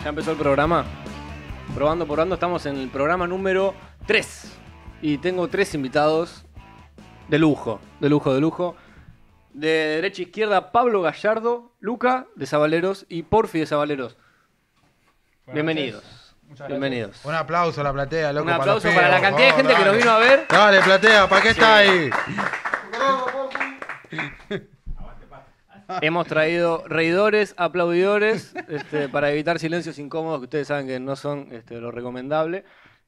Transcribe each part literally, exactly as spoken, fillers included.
Ya empezó el programa. Probando, probando, estamos en el programa número tres. Y tengo tres invitados de lujo, de lujo, de lujo. De derecha a izquierda, Pablo Gallardo, Luca de Zabaleros y Porfi de Zabaleros. Buenas Bienvenidos. noches. Muchas Bienvenidos. gracias. Un aplauso a la platea, loco. Un aplauso para, para la cantidad de gente que nos vino a ver. Dale, platea, ¿para qué Sí. está ahí? Hemos traído reidores, aplaudidores, este, para evitar silencios incómodos que ustedes saben que no son este, lo recomendable.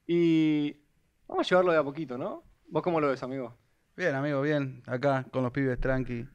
Y vamos a llevarlo de a poquito, ¿no? ¿Vos cómo lo ves, amigo? Bien, amigo, bien. Acá, con los pibes, tranqui.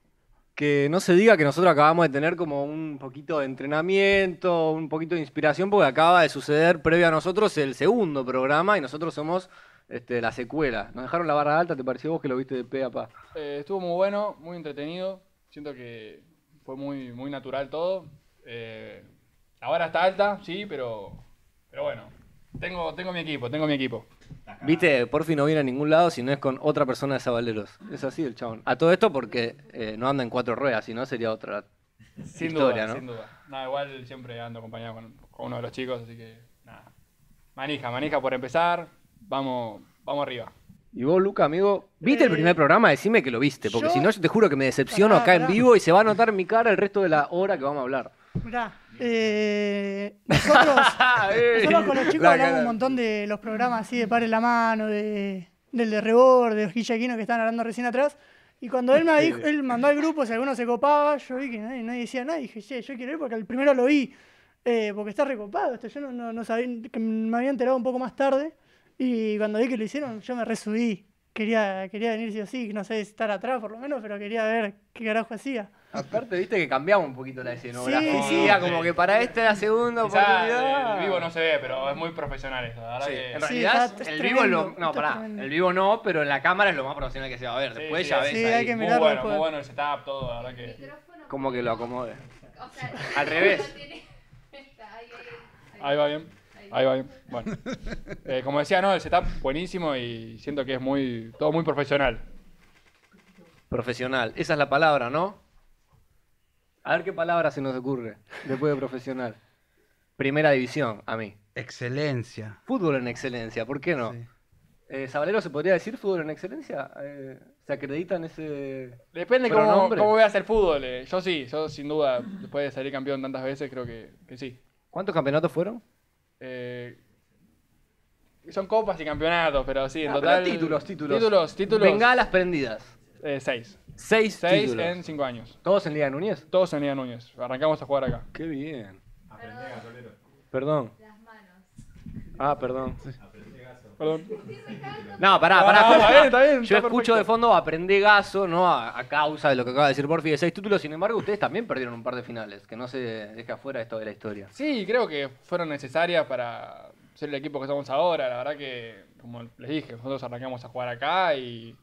Que no se diga que nosotros acabamos de tener como un poquito de entrenamiento, un poquito de inspiración, porque acaba de suceder previo a nosotros el segundo programa y nosotros somos este, la secuela. Nos dejaron la barra alta, ¿te pareció vos que lo viste de pe a pa? Eh, estuvo muy bueno, muy entretenido. Siento que fue muy, muy natural todo. Eh, la vara está alta, sí, pero, pero bueno. Tengo, tengo mi equipo, tengo mi equipo. Viste, Porfi no viene a ningún lado si no es con otra persona de Zabaleros. Es así el chabón. A todo esto porque eh, no anda en cuatro ruedas, si no sería otra Sin historia, duda, ¿no? sin duda. No, igual siempre ando acompañado con, con uno de los chicos, así que nada. Manija, manija por empezar. Vamos, vamos arriba. Y vos, Luca, amigo, ¿viste el Eh, primer programa? Decime que lo viste, porque yo- si no, yo te juro que me decepciono Pará, acá en pará. vivo y se va a notar en mi cara el resto de la hora que vamos a hablar. Mirá, eh, nosotros, nosotros con los chicos La hablamos cara. un montón de los programas así de Par en la Mano, de, del de Rebord, de Ojilla Aquino que estaban hablando recién atrás. Y cuando él me dijo, él mandó al grupo si alguno se copaba, yo vi que nadie, nadie decía nada y dije, che, yo quiero ir porque el primero lo vi, eh, porque está recopado esto. Yo no, no, no sabía, que me había enterado un poco más tarde y cuando vi que lo hicieron yo me resubí. Quería, quería venir sí o sí, no sé, estar atrás por lo menos, pero quería ver qué carajo hacía. Aparte, viste que cambiamos un poquito la escenografía, Sí, sí. como que para esta la segunda Quizá oportunidad. el vivo no se ve, pero es muy profesional eso. La verdad Sí, que... en Sí, realidad está- es el vivo es lo... tremendo, No, está pará, tremendo. el vivo no, pero en la cámara es lo más profesional que se va a ver. Sí, Después sí, ya sí. ves Sí, ahí hay que Muy mirarlo bueno, después. muy bueno el setup, todo, la verdad que... como que lo acomode. O sea, Al revés. Está ahí, ahí, Ahí va bien, ahí va bien. Bueno, Eh, como decía, no, el setup buenísimo y siento que es muy, todo muy profesional. Profesional, esa es la palabra, ¿no? A ver qué palabra se nos ocurre después de profesional. Primera división, a mí. Excelencia. Fútbol en excelencia, ¿por qué no? Sí. Eh, ¿Sabalero se podría decir fútbol en excelencia? Eh, ¿Se acredita en ese...? Depende cómo, Pronombre. cómo veas el fútbol. eh. Yo sí, yo sin duda, después de salir campeón tantas veces, creo que, que sí. ¿Cuántos campeonatos fueron? Eh, son copas y campeonatos, pero sí, en Ah, total... pero títulos, títulos. Títulos, títulos. Bengalas prendidas. eh, seis. Seis, Seis títulos. en cinco años. ¿Todos en Liga de Núñez? Todos en Liga Núñez. Arrancamos a jugar acá. Qué bien. perdón, Perdón. las manos. Ah, perdón. Perdón. No, pará, No, pará. no, está bien, está bien, Yo está escucho perfecto. de fondo aprende gaso, ¿no? A, a causa de lo que acaba de decir Porfi de seis títulos. Sin embargo, ustedes también perdieron un par de finales. Que no se deje afuera esto de la historia. Sí, creo que fueron necesarias para ser el equipo que somos ahora. La verdad que, como les dije, nosotros arrancamos a jugar acá y...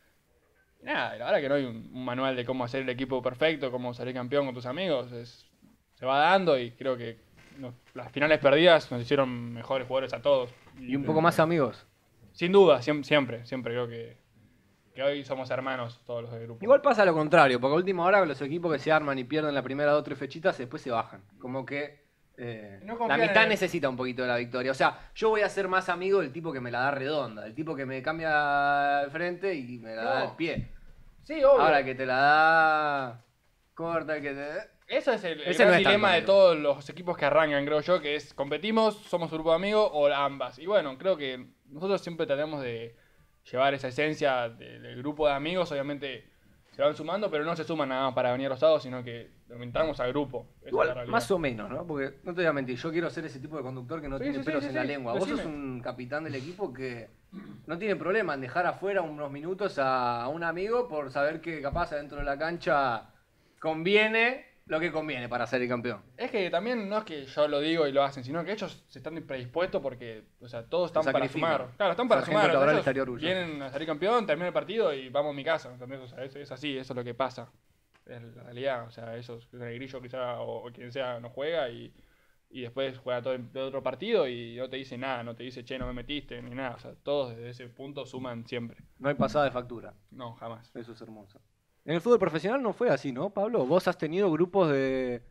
y nada, la verdad que no hay un, un manual de cómo hacer el equipo perfecto, cómo salir campeón con tus amigos. Es, se va dando y creo que nos- las finales perdidas nos hicieron mejores jugadores a todos. Y un poco más amigos. Sin duda, siem- siempre, siempre creo que, que hoy somos hermanos todos los del grupo. Igual pasa lo contrario, porque a última hora los equipos que se arman y pierden la primera dos o tres fechitas, después se bajan. Como que eh, No la confían mitad en- necesita un poquito de la victoria. O sea, yo voy a ser más amigo del tipo que me la da redonda, del tipo que me cambia el frente y me la da No. el pie. Sí, obvio. Ahora el que te la da corta, el que te... Eso es el, el Ese gran no es tan dilema de conmigo. todos los equipos que arrancan, creo yo, que es competimos, somos un grupo de amigos o ambas. Y bueno, creo que nosotros siempre tratamos de llevar esa esencia de- del grupo de amigos. Obviamente se van sumando, pero no se suman nada más para venir los sábados, sino que aumentamos al grupo. Esa es la Igual, realidad. más o menos, ¿no? Porque no te voy a mentir, yo quiero ser ese tipo de conductor que no Sí, tiene sí, sí, pelos sí, en la sí. lengua. Vos sos Decime. un capitán del equipo que no tiene problema en dejar afuera unos minutos a, a un amigo por saber que capaz adentro de la cancha conviene lo que conviene para ser el campeón. Es que también no es que yo lo digo y lo hacen, sino que ellos se están predispuestos porque, o sea, todos están Se para sacrifican. sumar. Claro, están para Sargento sumar. Cabral Ellos estaría orgulloso. vienen a salir campeón, termina el partido y vamos a mi casa. ¿Entendés? O sea, es, es así, eso es lo que pasa. Es la realidad. O sea, ellos, el grillo quizá o, o quien sea no juega y, y después juega todo el, todo otro partido y no te dice nada, no te dice, che, no me metiste, ni nada. O sea, todos desde ese punto suman siempre. No hay pasada de factura. No, jamás. Eso es hermoso. En el fútbol profesional no fue así, ¿no, Pablo? Vos has tenido grupos de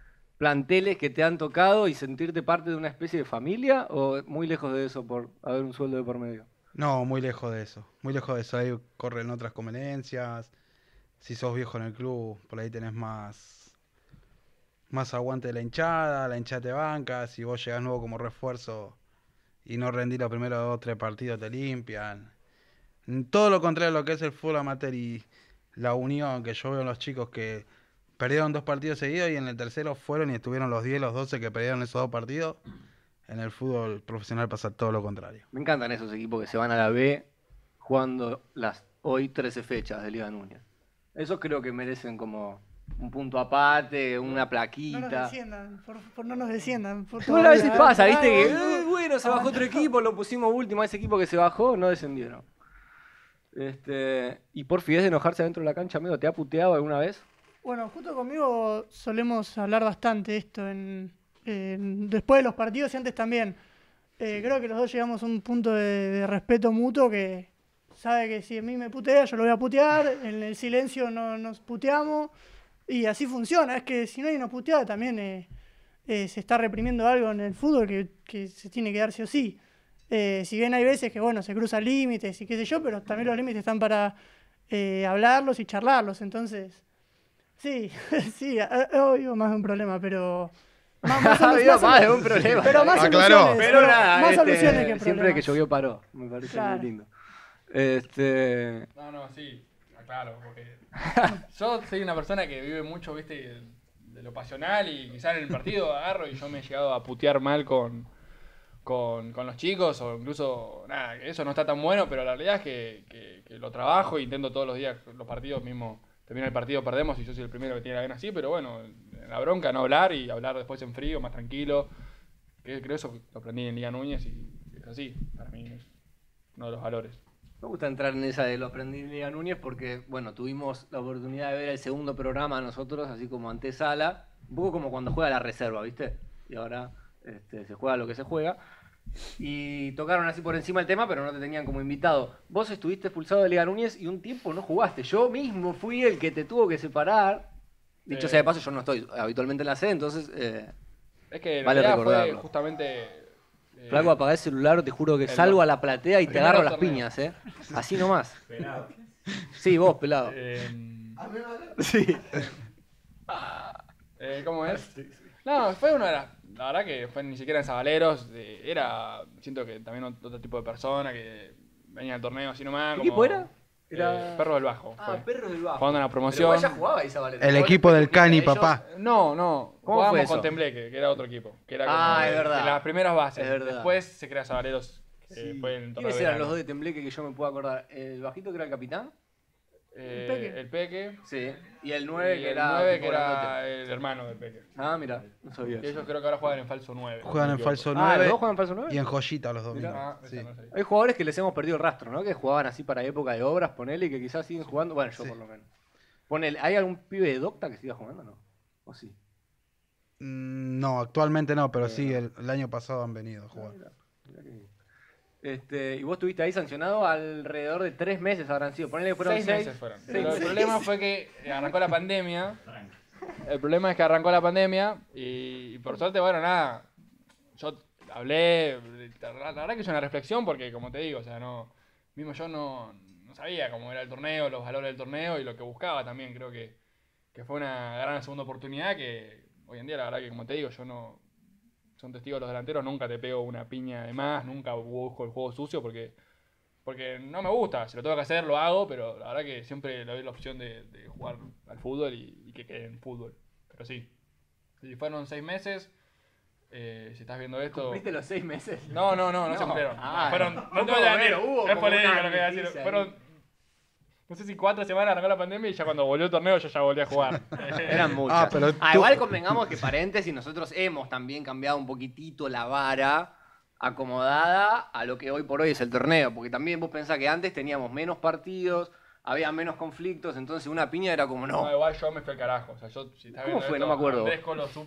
planteles que te han tocado y sentirte parte de una especie de familia? ¿O muy lejos de eso por haber un sueldo de por medio? No, muy lejos de eso. Muy lejos de eso. Ahí corren otras conveniencias. Si sos viejo en el club, por ahí tenés más, más aguante de la hinchada, la hinchada te banca. Si vos llegás nuevo como refuerzo y no rendís los primeros dos o tres partidos, te limpian. Todo lo contrario a lo que es el fútbol amateur y la unión que yo veo en los chicos que perdieron dos partidos seguidos y en el tercero fueron y estuvieron los diez, los doce que perdieron esos dos partidos. En el fútbol profesional pasa todo lo contrario. Me encantan esos equipos que se van a la B jugando las hoy trece fechas de Liga Núñez. Esos creo que merecen como un punto aparte, una No nos plaquita. desciendan, por, por no nos desciendan. Por Igual a veces todavía, pasa, ¿eh? viste que, Ah, "Eh, bueno, se bajó otro equipo, lo pusimos último, a ese equipo que se bajó, no descendieron. Este, y por fin es de enojarse dentro de la cancha, amigo, ¿te ha puteado alguna vez? Bueno, justo conmigo solemos hablar bastante esto en, en- después de los partidos y antes también. Eh, Creo que los dos llegamos a un punto de, de respeto mutuo que sabe que si a mí me putea, yo lo voy a putear, en el silencio no nos puteamos y así funciona. Es que si no hay una puteada también eh, eh, se está reprimiendo algo en el fútbol que, que se tiene que dar sí o sí. Eh, si bien hay veces que bueno, se cruzan límites y qué sé yo, pero también los límites están para eh, hablarlos y charlarlos. Entonces, sí, sí, ha- ha habido más de un problema, pero... Más, más Ha solu- habido más más de solu- un problema. Pero más Aclaró. soluciones. Pero nada, más este, soluciones que siempre problemas. que llovió paró, me parece Claro. muy lindo. Este, No, no, sí, claro, porque yo soy una persona que vive mucho, viste, de lo pasional y quizás en el partido agarro y yo me he llegado a putear mal con, con, con los chicos o incluso, nada, que eso no está tan bueno, pero la realidad es que, que, que lo trabajo e intento todos los días, los partidos mismo, termina el partido, perdemos y yo soy el primero que tiene la vena así, pero bueno, en la bronca no hablar y hablar después en frío, más tranquilo, que creo eso lo aprendí en Liga Núñez y es así, para mí es uno de los valores. me gusta entrar en esa de lo aprendí en Liga Núñez porque, bueno, tuvimos la oportunidad de ver el segundo programa nosotros, así como antesala, un poco como cuando juega la reserva, ¿viste? Y ahora este, se juega lo que se juega. Y tocaron así por encima el tema, pero no te tenían como invitado. Vos estuviste expulsado de Liga Núñez y un tiempo no jugaste. Yo mismo fui el que te tuvo que separar. Dicho Eh. sea de paso, yo no estoy habitualmente en la sede, entonces... Eh, Es que en Vale realidad fue recordarlo. justamente... eh, Flaco, apagá el celular, te juro que el salgo do- a la platea y te primero agarro las torneo. piñas, ¿eh? Así nomás. Sí, vos, pelado. eh, Sí. eh, ¿Cómo es? No, fue una de las... La verdad que fue ni siquiera en Sabaleros, eh, era... Siento que también ot- otro tipo de persona que venía al torneo así nomás. ¿Qué como, equipo era? eh, Era- Perro del Bajo. Ah, fue. Perro del Bajo. Jugando en la Pero promoción. vos ya jugaba Isabel. El equipo del Cani, Ellos- papá. No, no, ¿Cómo jugábamos fue eso? con Tembleque, que era otro equipo. Que era como Ah, es de- verdad. de las primeras bases. Es verdad. Después se crea Sabaleros, que Sí. fue en el torneo ¿Quiénes de eran verano. los dos de Tembleque que yo me puedo acordar? ¿El bajito que era el capitán? Eh, El Peque. el Peque. Sí. Y el nueve y que el era... nueve tipo que era grandote. el hermano del Peque. Ah, mira, no sabía Y eso. ellos creo que ahora juegan en falso nueve. Juegan en falso Ah, nueve ¿los dos juegan falso nueve? y en joyita los domingos. Ah, esa Sí. no sé. Hay jugadores que les hemos perdido el rastro, ¿no? Que jugaban así para época de obras, ponele, y que quizás siguen jugando. Bueno, yo Sí. por lo menos. Ponele, ¿hay algún pibe de Docta que siga jugando o no? ¿O sí? Mm, No, actualmente no, pero Eh, sí, el, el año pasado han venido a jugar. Mirá, mirá qué bien. Este, y vos estuviste ahí sancionado alrededor de tres meses habrán sido. Ponele que fueron Seis seis. meses fueron. seis Pero el meses. problema fue que arrancó la pandemia. El problema es que arrancó la pandemia y, y por suerte, bueno, nada. Yo hablé, la, la verdad que es una reflexión porque, como te digo, o sea, no, mismo yo no, no sabía cómo era el torneo, los valores del torneo y lo que buscaba también. Creo que, que fue una gran segunda oportunidad que hoy en día, la verdad que, como te digo, yo no... Son testigos los delanteros, nunca te pego una piña de más, nunca busco el juego sucio porque, porque no me gusta. Si lo tengo que hacer, lo hago, pero la verdad que siempre le doy la opción de, de jugar al fútbol y, y que quede en fútbol. Pero sí, si fueron seis meses, eh, si estás viendo esto... ¿Cumpliste los seis meses? No, no, no, no, se No. cumplieron. Ah, fueron, no. no, Hubo te voy a mentir, como- hubo es como polémico una lo que voy a decir. noticia ahí. Fueron, no sé si cuatro semanas arrancó la pandemia y ya cuando volvió el torneo yo ya volví a jugar. Eran muchas. Ah, pero Ah, tú- igual convengamos que paréntesis, nosotros hemos también cambiado un poquitito la vara acomodada a lo que hoy por hoy es el torneo. Porque también vos pensás que antes teníamos menos partidos, había menos conflictos, entonces una piña era como No, no. igual yo me fui al carajo. O sea, yo, si estás ¿Cómo viendo fue? esto, No me acuerdo. Andrés Colo Supa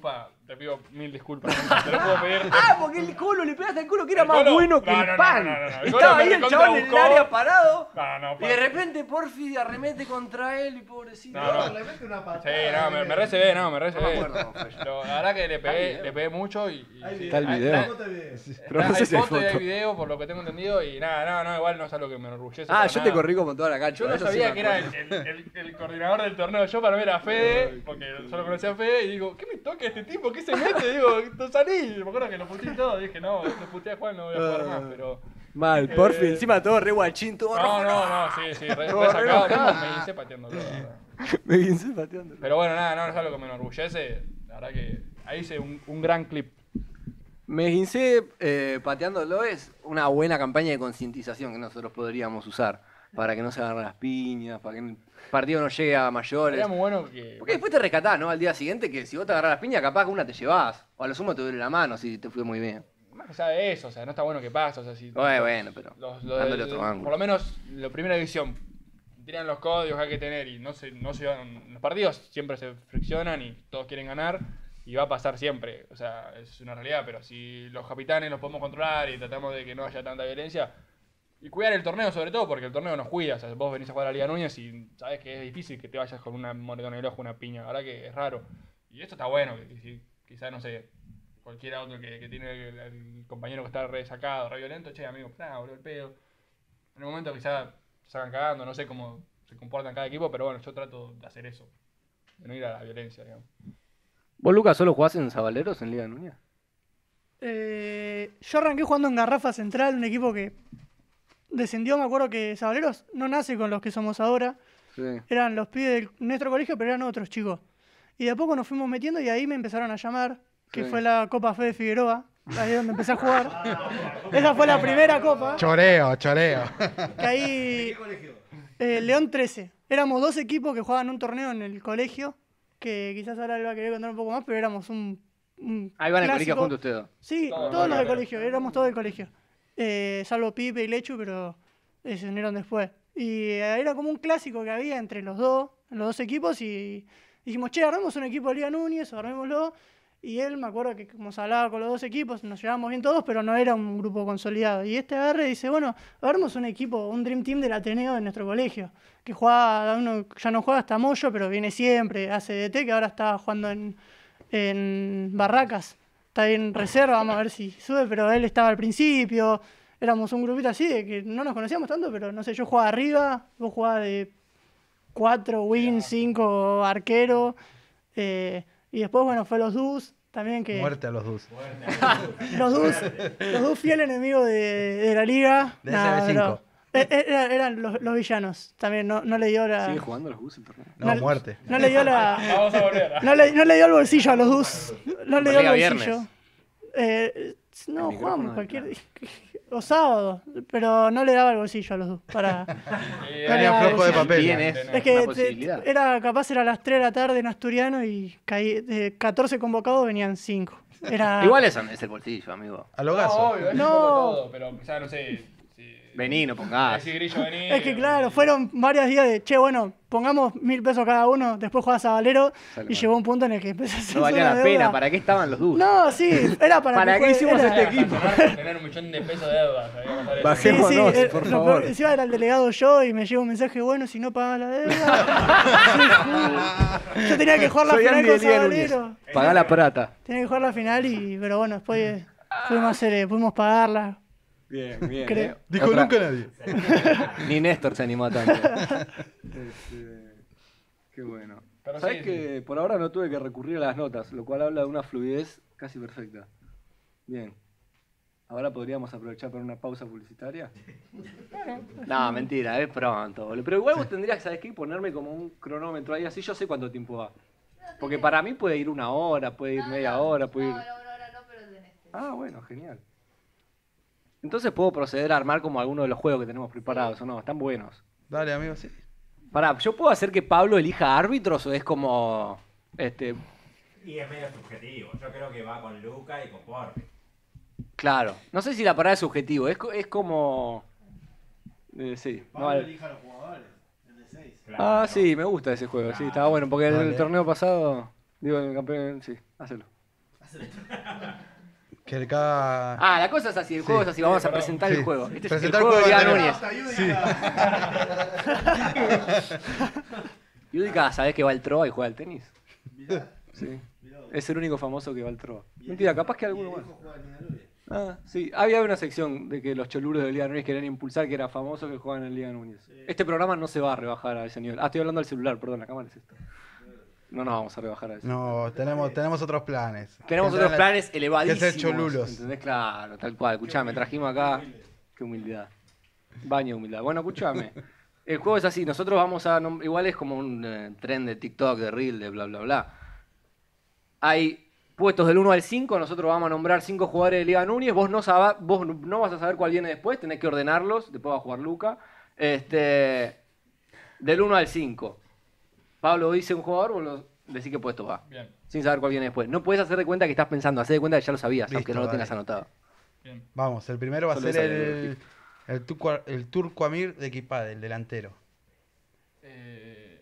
te pido mil disculpas. Te lo puedo pedir. Ah, porque el Colo le pegaste al Colo que era ¿El más Colo? bueno que No, el no, no, pan. no, no, no. El Colo Estaba me ahí el recontra chabón en el buscó. área parado. No, no, Y pa- de repente Porfi arremete contra él y pobrecito. No, no. Le mete una patada. Sí, no, me, me recebé, no, me No me recebé. acuerdo cómo fue yo. Pero la verdad que le Hay pegué, video. le pegué mucho y... y Hay sí. Está el Hay- video. hay- ¿Cómo te ves? Pero no hay sé si hay foto y hay foto. video, por lo que tengo entendido, y nada, no, no, igual no es algo que me enorgullece. Ah, para yo te nada. corrí como toda la cancha. Yo no eso sí sabía me que era acuerdo. el, el- el- el coordinador del torneo. Yo para ver a Fede, porque solo conocía a Fede, y digo, ¿qué me toca este tipo? ¿Qué se mete? Digo, no salí. Me acuerdo que lo puteé todo. Dije, no, lo puteé a Juan, no voy a jugar más, pero... Mal, Porfi, Eh, encima todo re guachín, todo No, rojo. no, no, sí, sí, re, re Todo re sacado. enojado. Mismo me hice pateando todo, la verdad. Me quince pateando. Pero bueno, nada, no, no es algo que me enorgullece. La verdad que ahí hice un, un gran clip. Me guincé eh, pateándolo es una buena campaña de concientización que nosotros podríamos usar para que no se agarren las piñas, para que el partido no llegue a mayores. Era muy bueno que... Porque después te rescatás, ¿no? Al día siguiente que si vos te agarrás las piñas, capaz que una te llevás. O a lo sumo te duele la mano si te fue muy bien. Más allá de eso, o sea, no está bueno que pase, o sea, si... Bueno, bueno, pero los- los dándole del- otro ángulo. Por lo menos, la primera división, tiran los códigos que hay que tener y no se, no se van... Los partidos siempre se friccionan y todos quieren ganar y va a pasar siempre, o sea, es una realidad, pero si los capitanes los podemos controlar y tratamos de que no haya tanta violencia y cuidar el torneo sobre todo, porque el torneo nos cuida, o sea, vos venís a jugar a la Liga Núñez y sabés que es difícil que te vayas con una moretón en el ojo, una piña, la verdad que es raro. Y esto está bueno, que, que, quizás, no sé, cualquier otro que, que tiene el, el compañero que está re sacado, re violento, che, amigo, nada, boludo, el pedo. En un momento quizás se salgan cagando, no sé cómo se comportan cada equipo, pero bueno, yo trato de hacer eso, de no ir a la violencia, digamos. ¿Vos, Lucas, solo jugás en Zabaleros en Liga Núñez? Eh, yo arranqué jugando en Garrafa Central, un equipo que descendió, me acuerdo que Sabaleros no nace con los que somos ahora. Sí. Eran los pibes de nuestro colegio, pero eran otros chicos. Y de a poco nos fuimos metiendo y ahí me empezaron a llamar, que Sí. fue la Copa Fede Figueroa, ahí es donde empecé a jugar. Esa fue la primera copa, Choreo, choreo. que ahí... ¿Qué colegio? eh, León trece. Éramos dos equipos que jugaban un torneo en el colegio, que quizás ahora le va a querer contar un poco más, pero éramos un... un Ahí van al colegio clásico. juntos ustedes. Sí, Todos, todos los del todos. colegio, éramos todos del colegio. Eh, salvo Pipe y Lechu, pero eh, se unieron después. Y eh, era como un clásico que había entre los dos, los dos equipos, y dijimos, che, armemos un equipo de Liga Núñez, armémoslo. Y él, me acuerdo que como se hablaba con los dos equipos, nos llevábamos bien todos, pero no era un grupo consolidado. Y este agarre y dice, bueno, armemos un equipo, un Dream Team del Ateneo de nuestro colegio, que juega, uno ya no juega hasta Moyo, pero viene siempre, hace D T, que ahora está jugando en, en Barracas. Está ahí en reserva, vamos a ver si sube, pero él estaba al principio. Éramos un grupito así, de que no nos conocíamos tanto, pero no sé, yo jugaba arriba, vos jugabas de cuatro win, cinco arquero. Eh, y después, bueno, fue los Dus, también que... Muerte a los dos. Los Dus, los Dus fiel enemigo de, de la liga. De Nah, S B cinco. bro. Eh, eh, Eran, eran los, los villanos, también no, no le dio la... ¿Sigue jugando los bus el torneo? No, No, muerte. No le dio la... Vamos a volver. No le, no le dio el bolsillo a los Dus. No le dio el Liga bolsillo. viernes. Eh, no, El jugamos micrófono cualquier del día. O sábado. Pero no le daba el bolsillo a los dos. Para... Tenía no, flojo de sí. papel. Bien, es Es una que te- posibilidad. era capaz era a las tres de la tarde en Asturiano y caí, de catorce convocados venían cinco. Era... Igual eso no es el bolsillo, amigo. A lo No, gaso. obvio, es No. un poco todo, pero quizás, no sé... Si, Vení, no pongás. Si Grillo vení... Es que claro, fueron varios días de, che, bueno, pongamos mil pesos cada uno, después jugás a Valero Tal y cual. llegó un punto en el que empezó a hacer No valía una la deuda. pena. ¿Para qué estaban los dus? No, sí, era para, ¿Para que qué juegue- hicimos era- este equipo? Por tener un millón de pesos de deuda. ¿sabía pasar eso? Bajé- Sí, sí, Dejémonos, eh, por lo favor. peor- encima era el delegado yo y me llegó un mensaje, bueno, si no pagas la deuda. yo tenía que jugar la Soy final Andy con de Liga Núñez. Sabalero. Pagá la plata. Tenía que jugar la final y, pero bueno, después pudimos hacer, eh, pudimos pagarla. Bien, bien. Creo. eh. Dijo Otra- nunca nadie. Ni Néstor se animó tanto. Este, qué bueno. Pero ¿Sabes sí, que por ahora no tuve que recurrir a las notas, lo cual habla de una fluidez casi perfecta? Bien. ¿Ahora podríamos aprovechar para una pausa publicitaria? No, mentira, es pronto, boludo. Pero igual vos tendrías, ¿sabes qué? Ponerme como un cronómetro ahí, así yo sé cuánto tiempo va. Porque para mí puede ir una hora, puede ir No, media no, hora, puede ir... No, no, una hora no, pero tenés. Ah, bueno, genial. Entonces puedo proceder a armar como alguno de los juegos que tenemos preparados, ¿o no? Están buenos. Dale, amigo, sí. Pará, ¿yo puedo hacer que Pablo elija árbitros o es como... este Y es medio subjetivo. Yo creo que va con Luca y con Porfi. Claro. No sé si la parada es subjetivo, es, co- es como... eh, sí. no Pablo vale. elija a los jugadores. El de seis. Ah, sí, me gusta ese juego, sí, estaba bueno, porque el, Dale. torneo pasado, digo, el campeón, sí, hazlo. Que cada... Ah, la cosa es así, el juego Sí. es así, vamos a presentar Sí. el juego. Este Presentar es el el juego de juego Liga de Núñez. Yudica. Yudica, ¿sabés que va al Trova y juega al tenis? Mirá, Sí. mirá vos. Es el único famoso que va al Trova. Y el Mentira, viejo- capaz que y el alguno más. viejo juega en Liga Núñez. Ah, sí. Había una sección de que los choluros de Liga Núñez querían impulsar que era famoso que juegan en Liga Núñez. Este programa no se va a rebajar a ese nivel. Ah, estoy hablando al celular, perdón, la cámara es esta. No nos vamos a rebajar a eso. No, tenemos, tenemos otros planes. Tenemos Que otros entrar en la- planes elevadísimos. que es el cholulos. ¿Entendés? Claro, tal cual. Escuchame, trajimos acá. Qué humildad. Baño de humildad. Bueno, escuchame. El juego es así. Nosotros vamos a. nom- Igual es como un eh, tren de TikTok, de Reel, de bla, bla, bla. Hay puestos del uno al cinco. Nosotros vamos a nombrar cinco jugadores de Liga Núñez. Vos no, saba- vos no vas a saber cuál viene después. Tenés que ordenarlos. Después va a jugar Luca. Este. Del uno al cinco. Pablo dice un jugador, vos lo decís qué puesto va. Bien, Sin saber cuál viene después. No puedes hacer de cuenta que estás pensando, hacer de cuenta que ya lo sabías, Listo, aunque no lo dale. tengas anotado. bien. Vamos, el primero va a Solo ser esa el, el, turco, el turco Amir de Equipade, el delantero. Eh,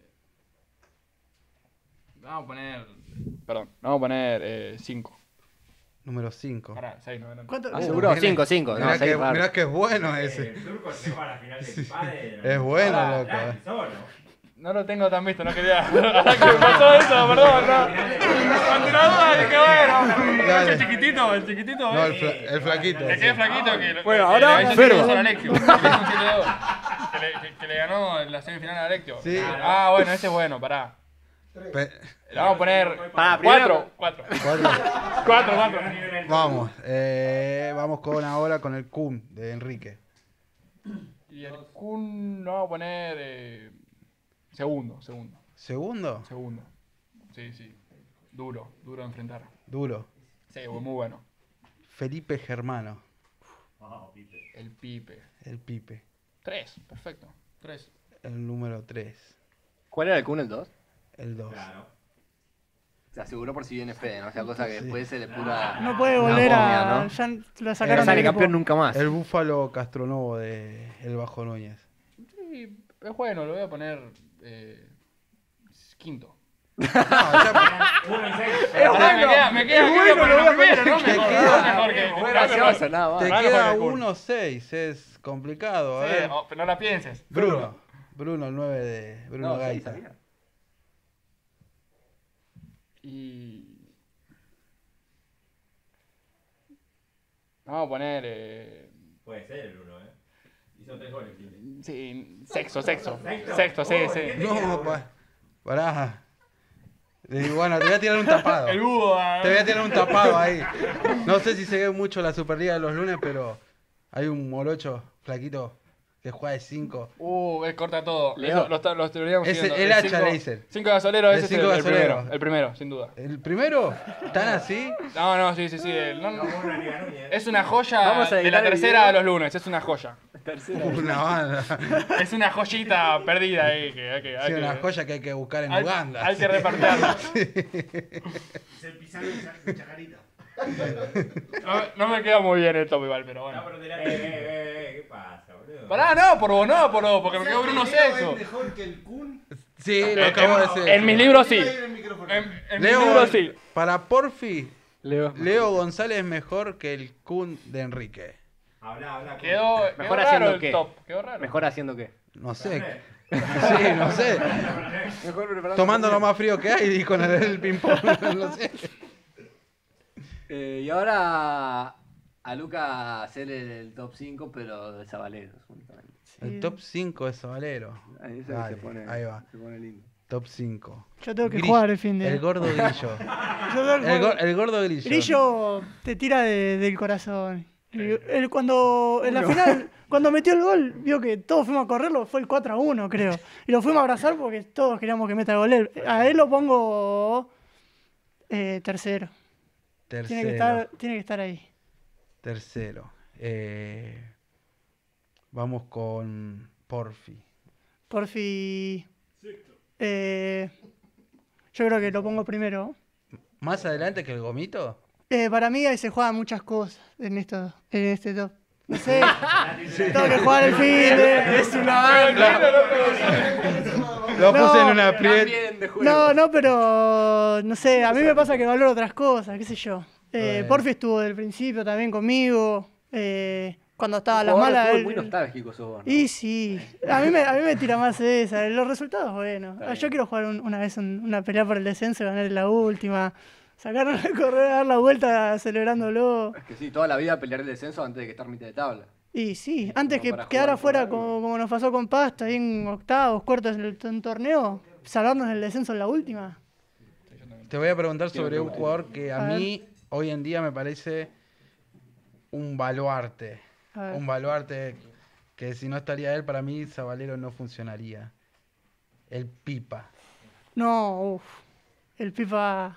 vamos a poner. Perdón, vamos a poner cinco. Número cinco. Pará, seis, no eran. ¿Cuánto? Ah, Uh, seguro, mirá- cinco, cinco. No, Mirá, seis que, raro. mirá que es bueno Eh, ese. El turco se fue a la final de padre. Es bueno, Ah, loco. ya, eh. solo. No lo tengo tan visto, no quería. Ahora que me pasó eso, perdón, no. Ante la duda dije, bueno. Dale. El chiquitito, el chiquitito, No, el, eh. fla- el flaquito. Que ese. quede flaquito que. Bueno, que ahora, le hizo Ferro. siete dos a la Lectio. Que le hizo un siete dos. Que le, que- que le ganó en la semifinal a la Lectio. Sí. Ah, bueno, ese es bueno, pará. Pe- Le vamos a poner. Pará, Cuatro, primero- cuatro. cuatro. Cuatro, cuatro. Vamos, eh, vamos con ahora con el Kun de Enrique. Y el Kun lo vamos a poner. eh, segundo, segundo. Segundo, Segundo. Sí, sí. Duro, duro de enfrentar. duro. Sí, muy bueno. Felipe Germano, Oh, Pipe. El Pipe. el Pipe. Tres, perfecto. Tres. El número tres, ¿Cuál era el Kun, el dos? el dos. Claro. Se aseguró por si viene Fede, ¿no? O sea, cosa que Sí. después se le pura. No puede una volver momia, a. ¿no? Ya lo No sacaron sale del campeón equipo. nunca más. El Búfalo Castronovo de El Bajo Núñez. Sí, es bueno, lo voy a poner. Eh, quinto. No, ya- Uno y seis. Es Ahora me queda, me queda, es me bueno, queda por lo voy a lo primero, ¿no? Te Mejor, queda- mejor que. Fue mejor. gracioso, nada más. te Claro, queda con el Kun. uno seis, es complicado. A Sí, ver. no, pero no la pienses. Bruno, Bruno, el nueve de Bruno No, sí, Gaita. sabía. Y. Vamos a poner. Eh, Puede ser el uno, ¿eh? Hizo tres goles, Pipe. sí, sexto, sexto. Sexto. Sexto, sí, Oh, sí. ¿qué te No, queda, pa, pará. Y bueno, te voy a tirar un tapado. El Hugo. ah, Te voy a tirar un tapado ahí. No sé si se ve mucho la Superliga de los lunes, pero hay un morocho flaquito que juega de cinco. Uh, él corta todo. Leo. Eso lo, está- lo estuvieron Ese- siguiendo. el hacha cinco- le dicen. Cinco gasoleros, El ese cinco es el, el gasolero. primero. El primero, sin duda. ¿El primero? ¿Tan así? No, no, sí, sí, sí. el- no, no. No, uno en Liga Núñez. Es una joya Vamos a de la editar el tercera video. a los lunes, es una joya. Tercera. Una banda. Es una joyita perdida ahí que hay que. Hay Sí, que una joya que hay que buscar en hay, Uganda. hay que repartirla. Es el Pizarro de Cha- de Chacarita. No, no me queda muy bien el top igual, pero No, bueno. pero delante. Eh, eh, eh, ¿qué pasa, boludo? Pará, no, por vos no, por vos, porque me O sea, quedó Bruno que Leo Sexo. es mejor que el Kun. Sí, lo En- acabo de en- decir. En mis libros sí. Tira ahí en el micrófono. En, en mis Leo, libros sí. para Porfi, Leo. Leo González es mejor que el Kun de Enrique. Habla, habla. Quedó, quedó Mejor raro haciendo el qué. top. Quedó raro. Mejor haciendo qué. No sé. Sí, no sé. Mejor preparando. Tomando lo más frío que hay y con el, el ping-pong. No sé. Eh, y ahora a Luca hacerle el, el top cinco, pero de Zabaleros únicamente. El top cinco es Valero. Ahí, ese Dale, se pone, ahí va. Se pone lindo. Top cinco. Yo tengo que Grillo. jugar el fin de. El gordo grillo. Yo tengo que El, jugar- gor- el gordo grillo. Grillo te tira de- del corazón. Y él cuando en la final, cuando metió el gol, vio que todos fuimos a correrlo, fue el cuatro a uno, creo. Y lo fuimos a abrazar porque todos queríamos que meta el gol él. A él lo pongo eh, tercero. Tercero. Tiene que estar, tiene que estar ahí. Tercero. Eh, vamos con Porfi. Porfi. Eh, yo creo que lo pongo primero. ¿Más adelante que el gomito? Eh, para mí ahí se juegan muchas cosas en esto, en este top. No sé, tengo que jugar el fin de... Es una banda. Lo puse No, en una prieta. También de juego. No, no, pero no sé, a mí me pasa que valoro otras cosas, qué sé yo. Eh, Bueno. Porfi estuvo del principio también conmigo. eh, cuando estaba las Jugador de malas. fútbol él- muy nostálgico sos vos, ¿no? Y sí, a mí, me, a mí me tira más esa. Los resultados, bueno. Está bien. Yo quiero jugar un- una vez un- una pelea por el descenso, ganar la última. Sacarnos a correr, dar la vuelta celebrándolo. Es que sí, toda la vida pelear el descenso antes de que estar mitad de tabla. Y sí, antes como que para quedar jugar por afuera algo. como, como nos pasó con Pasto, ahí en octavos, cuartos en el en torneo, salvarnos del descenso en la última. Te voy a preguntar sobre un pregunta. jugador que a A ver. mí hoy en día me parece un baluarte. A ver. Un baluarte que si no estaría él, para mí Zabalero no funcionaría. El Pipa. No, uff. El Pipa.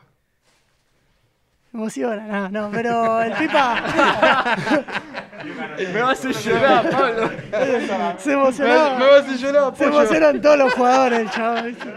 Me emociona, no, no, pero el Pipa Me vas a llorar, Pablo. se Me, emocionaba. me vas a llorar, Se pollo. emocionan todos los jugadores, chaval. ¿viste?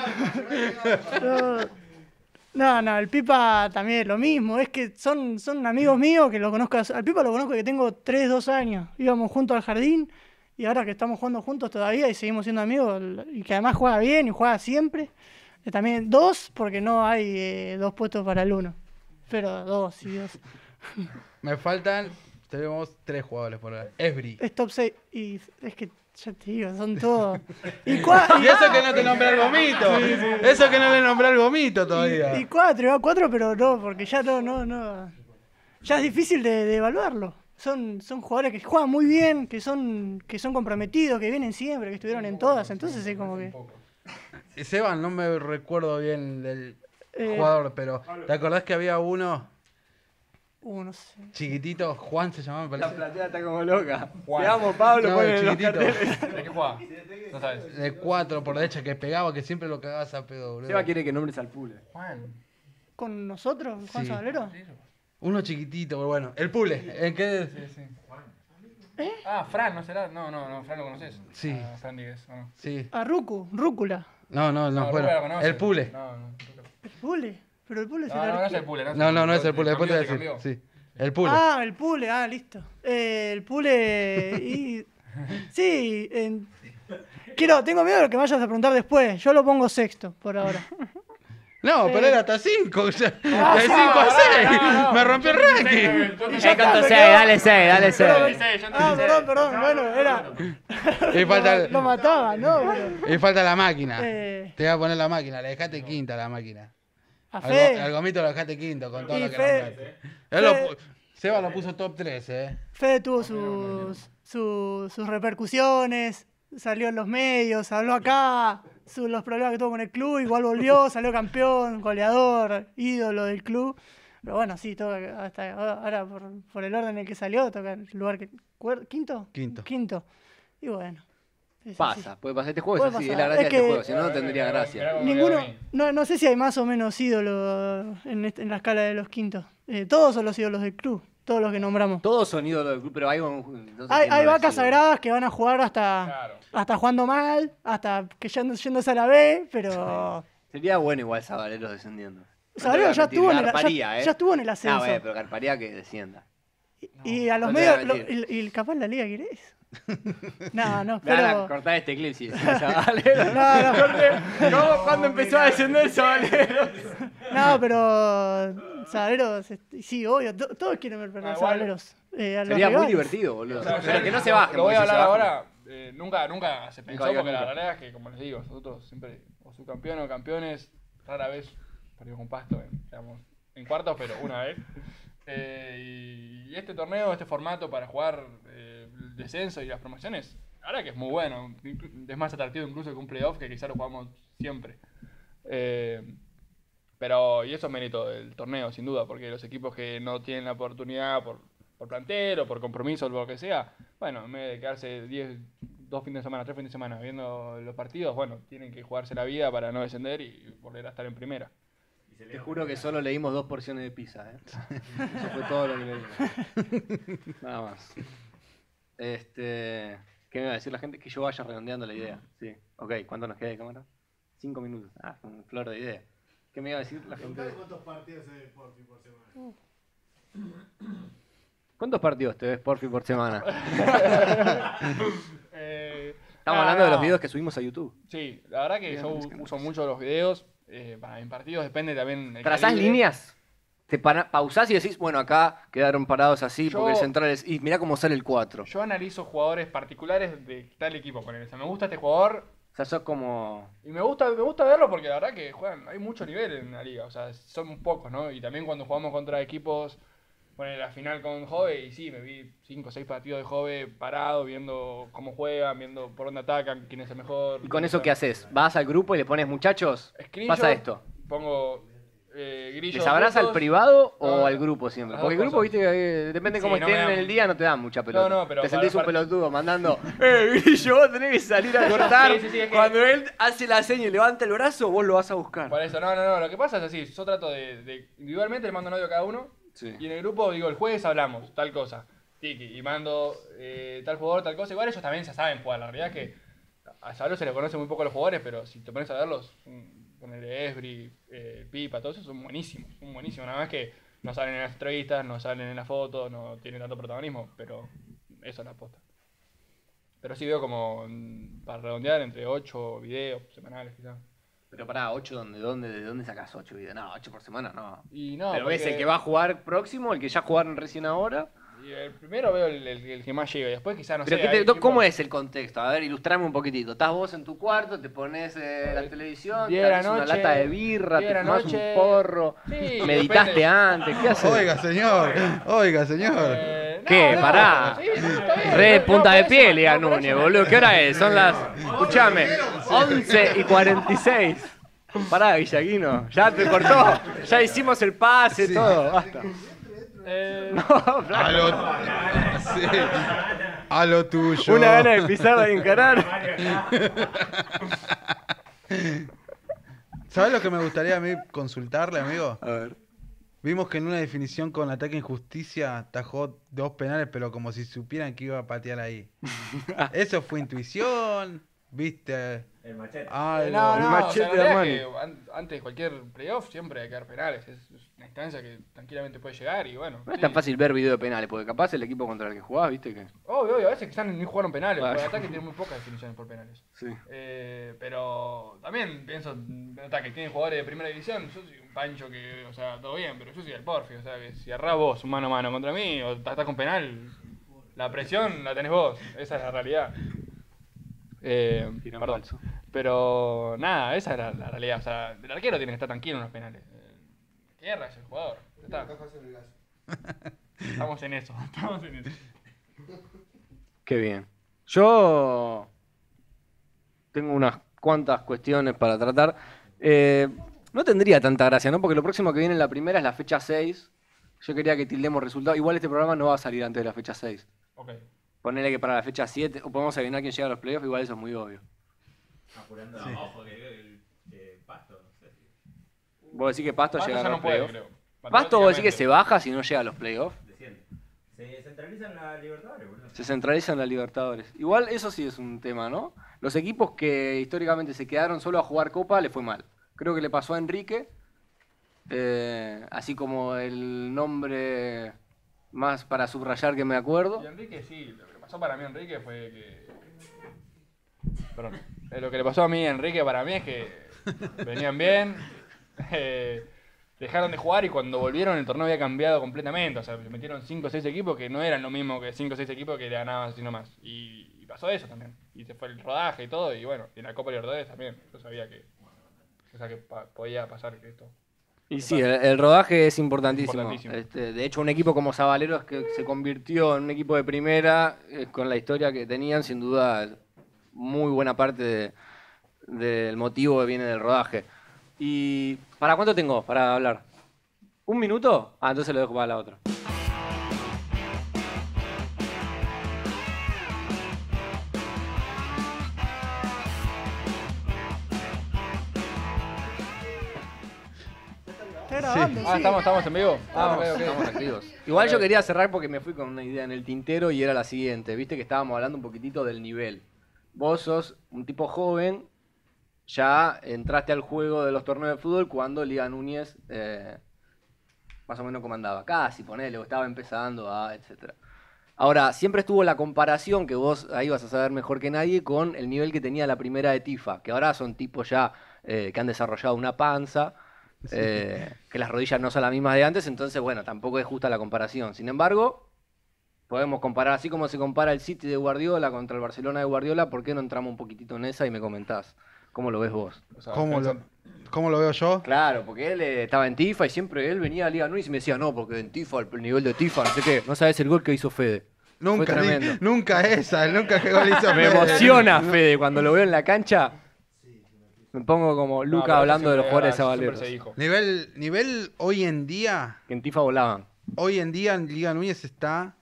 No, no, no, el Pipa también lo mismo. Es que son, son amigos míos que lo conozco. hace- Al Pipa lo conozco que tengo tres, dos años. Íbamos juntos al jardín y ahora que estamos jugando juntos todavía y seguimos siendo amigos y que además juega bien y juega siempre. Eh, También dos, porque no hay eh, dos puestos para el uno. Pero dos y dos. Me faltan, tenemos tres jugadores por ahora. Esbri. Es top seis y es que ya te digo, son todos. Y, cua- Y eso que no te nombré el gomito. Eso que no le nombré el gomito todavía. Y, y cuatro, iba cuatro, pero no, porque ya no, no, no. Ya es difícil de, de evaluarlo. Son, son jugadores que juegan muy bien, que son, que son comprometidos, que vienen siempre, que estuvieron en todas. Entonces es como que. Y Seba, no me recuerdo bien del Eh, jugador, pero ¿te acordás que había uno Uh, no sé. chiquitito? Juan se llamaba, me La parece. platea está como loca. Juan. Te amo, Pablo, No, ponen el los chiquitito. carteles. ¿De qué juega? No sabes. De cuatro por derecha que pegaba, que siempre lo cagabas a pedo, boludo. Seba quiere que nombres al Pule. Juan. ¿Con nosotros, Juan Sí. Sabalero? Uno chiquitito, pero bueno. El Pule, ¿en qué? Sí, sí. Ah, Fran, ¿no será? No, no, no, Fran lo conoces. Sí. Ah, Fran Díez, ¿o no? Sí. A Rucu, Rúcula. No, no, no, No, bueno. Rubén lo conoce. El Pule. No, no. El Pule. Pero el Pule es No, el no, no es arquero. el Pule. No, no, no es el Pule, después te voy a cambió, decir. se cambió. Sí. El Pule. Ah, el Pule, ah, listo. Eh, el Pule y... Sí, en- quiero, tengo miedo de que me vayas a preguntar después. Yo lo pongo sexto por ahora. No, pero Eh. era hasta cinco. De cinco Ah, a no, seis. no, no. Me rompió el ranking. Eh, Ya con está, tu me seis, quedo- dale seis, dale seis. Ah, perdón, perdón. Bueno, era... Y falta, Lo, lo mataba, ¿no? Pero, y falta la máquina. eh, Te voy a poner la máquina, la dejaste quinta la máquina. a Al, go- Fede, al gomito lo dejaste quinto con todo Y lo que Fede- nombraste. Él lo Fede- pu- Seba lo puso top tres, eh. Fede tuvo sus, su- sus repercusiones, salió en los medios, habló acá, su- los problemas que tuvo con el club, igual volvió, salió campeón, goleador, ídolo del club. Pero bueno, sí, toca hasta ahora por, por el orden en el que salió, toca el lugar que... cuer- ¿Quinto? Quinto. Quinto. Y bueno. es así. Pasa, puede pasar. Este juego Puede es así, es pasar. la gracia Es de este que- juego, si no, no tendría gracia. Ninguno, no, no sé si hay más o menos ídolos en, este- en la escala de los quintos. Eh, todos son los ídolos del club, todos los que nombramos. Todos son ídolos del club, pero hay un... entonces, Hay, ¿quién hay no es vacas ídolo? sagradas que van a jugar hasta, Claro. hasta jugando mal, hasta que yendo, yéndose a la B, pero Sería bueno igual Sabalero descendiendo. No te Sabalero voy a ya mentir, estuvo, en el, garparía, ya, ¿eh? ya estuvo en el ascenso. Ah, bueno, pero garparía que descienda. y a los no te voy a medios, lo- mentir. y, y capaz la liga querés. No, no, Me van a pero... cortar este clip si decís Sabalero. No, no. ¿Cómo? ¿Cuándo empezó a descender Sabalero? No, pero Sabalero, se- sí, obvio, to- todos quieren ver perder Ah, igual. Sabaleros. Eh, a los Sería muy rivales. divertido, boludo. O sea, Pero que no se baje. Lo voy a porque si hablar se bajan- ahora. eh, nunca, nunca se pensó, digas porque la nunca. realidad es que, como les digo, nosotros siempre, o subcampeones o campeones, rara vez perdimos con Pasto, en, digamos, en cuartos, pero una vez. Eh, y este torneo, este formato para jugar eh, el descenso y las promociones, ahora que es muy bueno, inclu- es más atractivo incluso que un playoff, que quizás lo jugamos siempre. Eh, pero, y eso es mérito del torneo, sin duda, porque los equipos que no tienen la oportunidad por, por plantel o por compromiso o lo que sea, bueno, en vez de quedarse diez, dos fines de semana, tres fines de semana viendo los partidos, bueno, tienen que jugarse la vida para no descender y volver a estar en primera. Te juro que solo leímos dos porciones de pizza, ¿eh? Eso fue todo lo que leímos. Nada más. Este, ¿qué me va a decir la gente? Que yo vaya redondeando la idea. Sí. Ok, ¿cuánto nos queda de cámara? Cinco minutos. Ah, un flor de idea. ¿Qué me iba a decir la gente? ¿Cuántos partidos se Porfi por semana? ¿Cuántos partidos te ves, Porfi, por semana? Eh, Estamos Ah, hablando de los no. videos que subimos a YouTube. Sí, la verdad que Bien, yo es que no uso sé. mucho los videos. Eh, para mis partidos depende también. el ¿Trazás calibre. líneas? ¿Te para- pausás y decís, bueno, acá quedaron parados así Yo- porque el central es... Y mirá cómo sale el cuatro. Yo analizo jugadores particulares de tal equipo. Ponele. O sea, me gusta este jugador O sea, sos como... y me gusta, me gusta verlo porque la verdad que juegan, hay mucho nivel en la liga. O sea, son pocos, ¿no? Y también cuando jugamos contra equipos, bueno, la final con Jove, y sí, me vi cinco o seis partidos de Jove parado, viendo cómo juegan, viendo por dónde atacan, quién es el mejor. ¿Y con eso qué haces? ¿Vas al grupo y le pones, muchachos, Screenshot, pasa esto? Pongo eh, grillos. ¿Les sabrás al juntos. privado o No, al grupo siempre? las Porque el dos grupo, cosas. viste, que eh, depende de cómo Sí, no estén me dan- en el día, no te dan mucha pelota. No, no, pero te para sentís el un part- pelotudo mandando, ¡eh, Grillo, vos tenés que salir a cortar! Sí, sí, sí, es que- Cuando él hace la seña y levanta el brazo, vos lo vas a buscar. Por eso, no, no, no. Lo que pasa es así. Yo trato de, de individualmente le mando un audio a cada uno. Sí. Y en el grupo digo, el jueves hablamos, tal cosa. Tiki. Y mando eh, tal jugador, tal cosa. Igual ellos también ya saben jugar. La realidad es que a Sablo se le conoce muy poco a los jugadores, pero si te pones a verlos, ponele Esbri, eh, Pipa, todos esos son buenísimos. Son buenísimos. Nada más que no salen en las entrevistas, no salen en las fotos, no tienen tanto protagonismo. Pero eso es la aposta. Pero sí veo como, mm, para redondear, entre ocho videos semanales quizás. Pero pará, ocho, ¿dónde, dónde, ¿de dónde sacás ocho videos? No, ocho por semana no. Y no, Pero ves porque- el que va a jugar próximo, el que ya jugaron recién ahora. Y el primero veo el, el- el que más llega, y después quizás no Pero sé. ¿qué te- hay ¿cómo equipos- es el contexto? A ver, ilustrame un poquitito. Estás vos en tu cuarto, te pones eh, la televisión, te diez de la haces una noche, lata de birra, diez te de la fumas noche. un porro, Sí, meditaste depende. antes, ¿qué haces? Oiga, señor. Oiga, señor. Eh, no, ¿Qué? no, Pará. sí, sí, está bien. Re No, punta no, de por pie, eso, Liga no, por Núñez, eso. boludo. ¿Qué hora es? Son las... Escuchame, once y cuarenta y seis. Pará, Villaguino, ya te cortó. Ya hicimos el pase, Sí. todo, basta. Eh, No, A flaco. lo, sí. A lo tuyo. Una gana de pisar y encarar. ¿Sabes lo que me gustaría a mí consultarle, amigo? A ver. Vimos que en una definición con ataque en justicia atajó dos penales, pero como si supieran que iba a patear ahí. ¿Eso fue intuición? ¿Viste? El machete. Algo. no, no, machete o sea, la realidad de es que an- antes de cualquier playoff siempre hay que dar penales. Es, es una instancia que tranquilamente puede llegar y bueno. No es sí. tan fácil ver video de penales, porque capaz el equipo contra el que jugás, viste que... Obvio, obvio, a veces quizás ni jugaron penales, Bueno. porque el ataque tiene muy pocas definiciones por penales. Sí. Eh, pero también pienso en ataque, tienen jugadores de primera división, yo soy un pancho que, o sea, todo bien, pero yo soy el Porfi, o sea, que si agarrás vos un mano a mano contra mí o estás con penal, la presión la tenés vos, esa es la realidad. Eh, Tiran perdón. falso. Pero nada, esa es la, la realidad, o sea, el arquero tiene que estar tranquilo en los penales. Eh, que erra es el jugador, ya está. Estamos en eso, estamos en eso. Qué bien. Yo tengo unas cuantas cuestiones para tratar. Eh, no tendría tanta gracia, ¿no? Porque lo próximo que viene en la primera es la fecha seis. Yo quería que tildemos resultados. Igual este programa no va a salir antes de la fecha seis. Ok. Ponele que para la fecha siete, o podemos adivinar quién llega a los playoffs, igual eso es muy obvio. Apurando Sí. ojo, que el, que Pasto, no sé si Vos decís que Pasto, Pasto llega a ya los no puede, playoffs. creo. Pasto vos decís que Matemáticamente. se baja si no llega a los playoffs. desciende. Se centraliza en la Libertadores, boludo. Se centraliza en la Libertadores. Igual eso sí es un tema, ¿no? Los equipos que históricamente se quedaron solo a jugar Copa le fue mal. Creo que le pasó a Enrique, eh, así como el nombre más para subrayar que me acuerdo. Y Enrique sí, lo que pasó para mí a Enrique fue que... Perdón. Eh, Lo que le pasó a mí a Enrique para mí es que venían bien, eh, dejaron de jugar y cuando volvieron el torneo había cambiado completamente. O sea, se metieron cinco o seis equipos que no eran lo mismo que cinco o seis equipos que le ganaban así nomás. Y, y pasó eso también. Y se fue el rodaje y todo. Y bueno, y en la Copa Libertadores también. Yo sabía que, o sea, que pa- podía pasar que esto. Y sí, el, el rodaje es importantísimo. Importantísimo. Este, de hecho, un equipo como Zabaleros que se convirtió en un equipo de primera, eh, con la historia que tenían, sin duda, muy buena parte de- del motivo que viene del rodaje. ¿Y para cuánto tengo para hablar? ¿Un minuto? Ah, entonces lo dejo para la otra. Está grabando, Ah, sí. estamos, estamos en vivo. Ah, Estamos, ok, ok. estamos activos. Igual yo quería cerrar porque me fui con una idea en el tintero y era la siguiente. Viste que estábamos hablando un poquitito del nivel. Vos sos un tipo joven, ya entraste al juego de los torneos de fútbol cuando Liga Núñez eh, más o menos comandaba. Casi, ponele, o estaba empezando, a, etcétera. Ahora, siempre estuvo la comparación, que vos ahí vas a saber mejor que nadie, con el nivel que tenía la primera de Tifa, que ahora son tipos ya eh, que han desarrollado una panza, eh, que las rodillas no son las mismas de antes, entonces, bueno, tampoco es justa la comparación. Sin embargo, podemos comparar, así como se compara el City de Guardiola contra el Barcelona de Guardiola, ¿por qué no entramos un poquitito en esa y me comentás? ¿Cómo lo ves vos? O sea, ¿Cómo lo, pensando- ¿Cómo lo veo yo? Claro, porque él eh, estaba en Tifa y siempre él venía a Liga Núñez y me decía, no, porque en Tifa, el, el nivel de Tifa, no sé qué, no sabes el gol que hizo Fede. Nunca, Fue di- tremendo. nunca esa, nunca que gol hizo Me Fede. emociona Fede cuando lo veo en la cancha. Me pongo como No, Luca pero eso hablando de los siempre jugadores era- siempre sabaleros. se dijo. Nivel, nivel hoy en día, Que en Tifa volaban. hoy en día en Liga Núñez está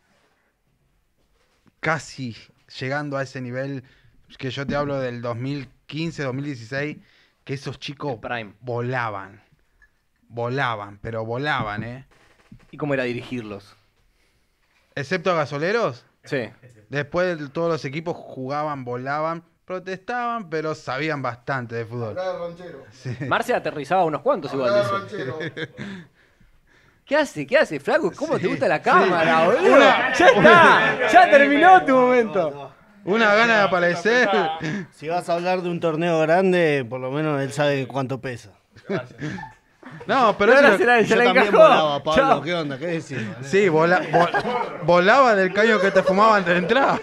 casi llegando a ese nivel que yo te hablo del dos mil quince, dos mil dieciséis, que esos chicos El prime. volaban. Volaban, pero volaban, ¿eh? ¿Y cómo era dirigirlos? Excepto a Gasoleros, Sí. después de todos los equipos jugaban, volaban, protestaban, pero sabían bastante de fútbol. Hablá de ranchero. Sí. Marce aterrizaba unos cuantos igual Hablá de de eso. ranchero. ¿Qué hace? ¿Qué hace, flaco? ¿Cómo Sí, te gusta la sí. cámara, boludo? Ya está. Ya terminó tu momento. Una gana de aparecer. Si vas a hablar de un torneo grande, por lo menos él sabe cuánto pesa. No, pero Ahora eso- se la, se Yo la también encajó. volaba, Pablo. Chao. ¿Qué onda? ¿Qué decís? boludo? sí, vola- vo- volaba del caño que te fumaba antes de entrar.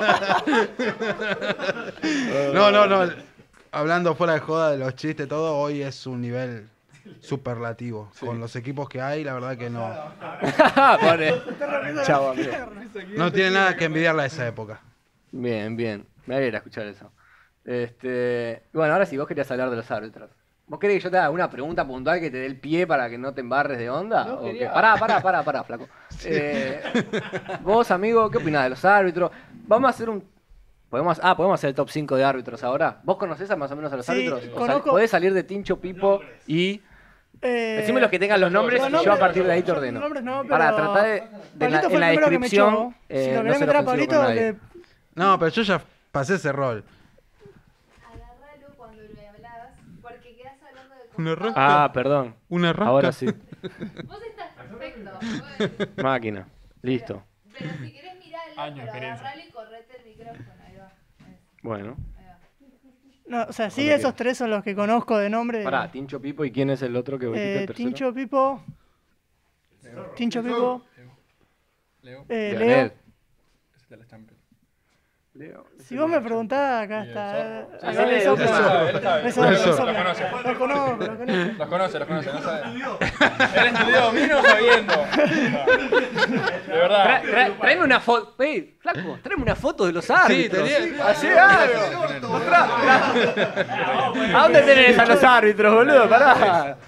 No, no, no. Hablando fuera de joda de los chistes, todo, hoy es un nivel superlativo. Con los equipos que hay, la verdad que no. Pone. Chao, amigo. No tiene nada que envidiarle a esa época. Bien, bien. Me alegra escuchar eso. Este, bueno, ahora sí, vos querías hablar de los árbitros. ¿Vos querés que yo te haga una pregunta puntual que te dé el pie para que no te embarres de onda? No ¿O qué? quería. Pará, pará, pará, pará, flaco. Eh, vos, amigo, ¿qué opinás de los árbitros? Vamos a hacer un... ¿Podemos... Ah, ¿podemos hacer el top cinco de árbitros ahora? ¿Vos conocés a más o menos a los Sí, árbitros? O sal- conozco- Podés salir de Tincho, Pipo y... Eh, Decime los que tengan los nombres los y yo a nombres- partir de ahí te yo ordeno. nombres no, Para pero tratar de, de Pablito la- fue en la el primero que me descripción echó. eh, Si lo no querés ser meter a ofensivo Pablito, con nadie. le- No, pero yo ya pasé ese rol. Agarralo cuando le hablabas, porque quedás hablando de Una costado. rasca. Ah, perdón. Una rasca. Ahora sí. Vos estás perfecto. Vos- Máquina. Listo. Pero si querés mirar el Años de pero experiencia. agarralo y correte el micrófono. Ahí va. Ahí Bueno. va. No, o sea, sí, Cuando esos tres son los que conozco de nombre. Pará, Tincho, Pipo, ¿y quién es el otro que dijiste, Eh, el tercero? Tincho Pipo. Tincho Pipo. Leo. Eh, Leonel. Leo. Ese es de la Champions. Si vos me preguntás, acá Y el está. Zorro. eh, Sí, acá sí, el sí, Zorro. sí, sabe, él sabe. El Zorro, el Eso. Zorro. Lo conoce. Lo conozco, lo conozco. Los conoce, los conoce, no sabe. Él estudió, vino sabiendo. De verdad. Tra- tra- Traeme una foto. Ey, flaco, tráeme una foto de los árbitros. tenía- Hacé algo. Mostrá, mostrá. ¿A dónde tenés a los árbitros, boludo? Pará.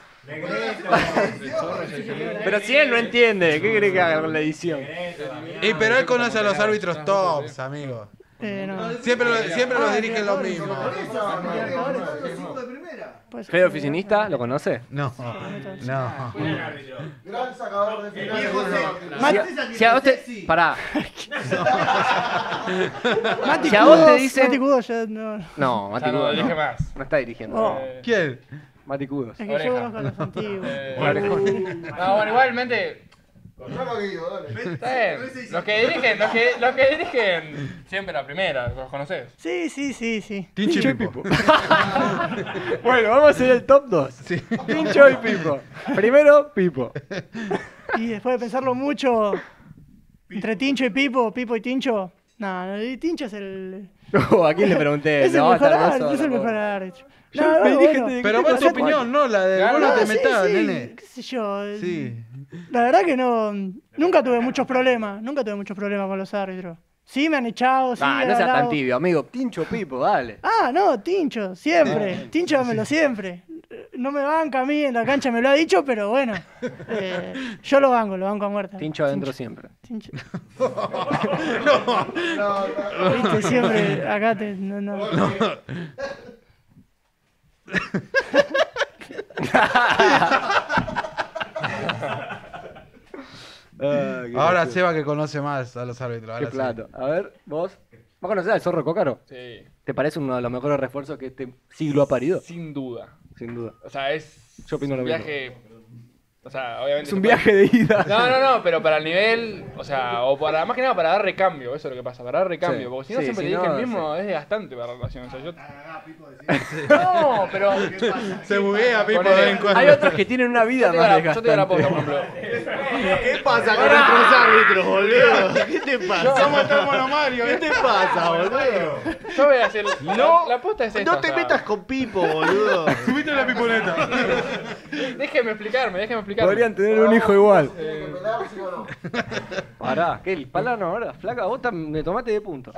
Pero si él no entiende, ¿qué querés que haga con la edición? Y pero él conoce a los árbitros tops, amigo. Eh, no. Siempre, lo- siempre los dirigen los mismos. Puede ser. ¿Fede oficinista? ¿Lo conoce? No, no. Gran sacador de finales. Si a, si a vos te... Pará. Mati Si a vos te Kudos, dicen- Mati Kudos ya no. No, Mati Ya no Kudos dirige no. más. No está dirigiendo. Oh. Eh, ¿Quién? Mati Kudos. Es que Oreja. yo conozco a los antiguos. Eh, Orejón. No, bueno, igualmente. Yo lo digo, dale. Está bien. Los que dirigen, los que, los que dirigen siempre la primera, los conocés. Sí, sí, sí, sí. Tincho y Pipo. Bueno, vamos a hacer el top dos. Sí. Tincho y Pipo. Primero, Pipo. Y después de pensarlo mucho, entre Tincho y Pipo, Pipo y Tincho, no, no, y Tincho es el, No, ¿a quién le pregunté? es el No, mejor está árbitro, hermoso, es el por mejor favor. árbitro. Yo No, me no, dije bueno. que- Pero vos tu Claro, opinión, no la de claro, vos no te Ah, sí, metas, sí, nene. qué sé yo. eh, Sí. La verdad que no, nunca tuve muchos problemas, nunca tuve muchos problemas con los árbitros. Sí me han echado, sí Ah, he no seas tan hablado. tibio, amigo. Tincho, Pipo, dale. Ah, no, Tincho, siempre. Tincho dámelo siempre. Eh, No me banca a mí en la cancha, me lo ha dicho, pero bueno. eh, yo lo banco, lo banco a muerte. Tincho adentro siempre. Tincho. Viste, siempre acá te. No, no. Ahora Seba que conoce más a los árbitros. Qué Ahora sí. plato. A ver, vos. ¿Vos conocés al Zorro Cócaro? Sí. ¿Te parece uno de los mejores refuerzos que este siglo ha parido? Sin duda. Sin duda. O sea, es Yo opino un lo mismo. viaje. O sea, obviamente. Es un se puede- viaje de ida. No, no, no, pero para el nivel, o sea, o para más que nada para dar recambio, eso es lo que pasa, para dar recambio, Sí. porque si no Sí, siempre si te dije no, el mismo, es desgastante para la relación, o sea, yo... No, pero... Se buguea Pipo de Ponele. vez en cuando. Hay otros que tienen una vida Yo te más digo la- yo te digo la posta, por desgastante. ejemplo. ¿Qué pasa con nuestros árbitros, boludo? ¿Qué te pasa? ¿Cómo está el Mono Mario? ¿Qué te pasa, boludo? Yo voy a hacer... No, la, la posta es esta, no o te sea, metas con Pipo, boludo. Subite la piponeta. Déjeme explicarme, déjeme explicarme. Podrían tener un hijo igual. ¿Tiene que pelar, sí o no? Pará, ¿qué? El palano ahora, flaca, vos tam- me tomaste de punto.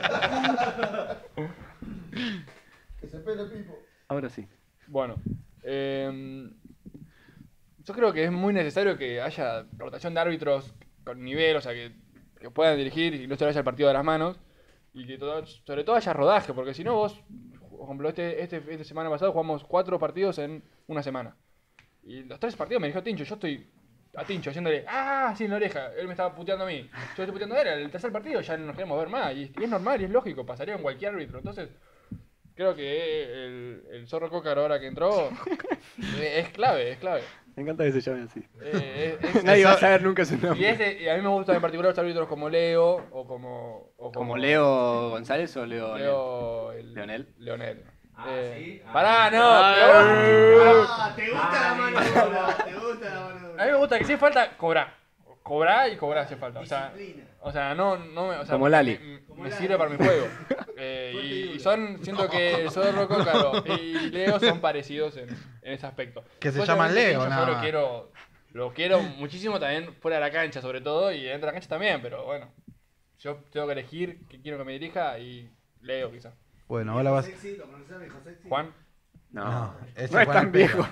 Que se pele Pipo. Ahora sí. Bueno, eh, yo creo que es muy necesario que haya rotación de árbitros con nivel, o sea, que, que puedan dirigir y no se le vaya el partido de las manos. Y que todo- sobre todo haya rodaje, porque si no vos, por ejemplo, este, este, esta semana pasada jugamos cuatro partidos en una semana. Y los tres partidos me dijo Tincho, yo estoy a Tincho haciéndole, ah, sí, en la oreja, él me estaba puteando a mí, yo estoy puteando a él, el tercer partido ya no nos queremos ver más, y, y es normal y es lógico, pasaría con cualquier árbitro, entonces creo que el, el Zorro Cócaro ahora que entró eh, es clave, es clave. Me encanta que se llame así. Eh, es- es- Nadie va a saber nunca su y, nombre. ese- y a mí me gustan en particular los árbitros como Leo o como... O ¿Como Leo González o Leo? Leo... el- ¿Leonel? Leonel. Ah, Eh, ¿sí? Ah, pará, sí. no, pero- Ah, te gusta la mano dura, te gusta la mano A dura. mí me gusta que si hace falta, cobrar. Cobrar y cobrar hace falta. O sea, o sea no, no me, o sea, Como Lali. Me, me sirve para mi juego. Eh, y, y son, siento que el Zorro Cócaro y Leo son parecidos en, en ese aspecto. Que se Después, llaman obviamente, Leo, Tincho nada Yo lo más. quiero, lo quiero muchísimo también fuera de la cancha, sobre todo, y dentro de la cancha también, pero bueno. Yo tengo que elegir qué quiero que me dirija y Leo quizá. Bueno, ahora vas. Sexy, ¿lo conoces, viejo sexy? Juan. No, No, ese no es Juan tan el Pera. viejo.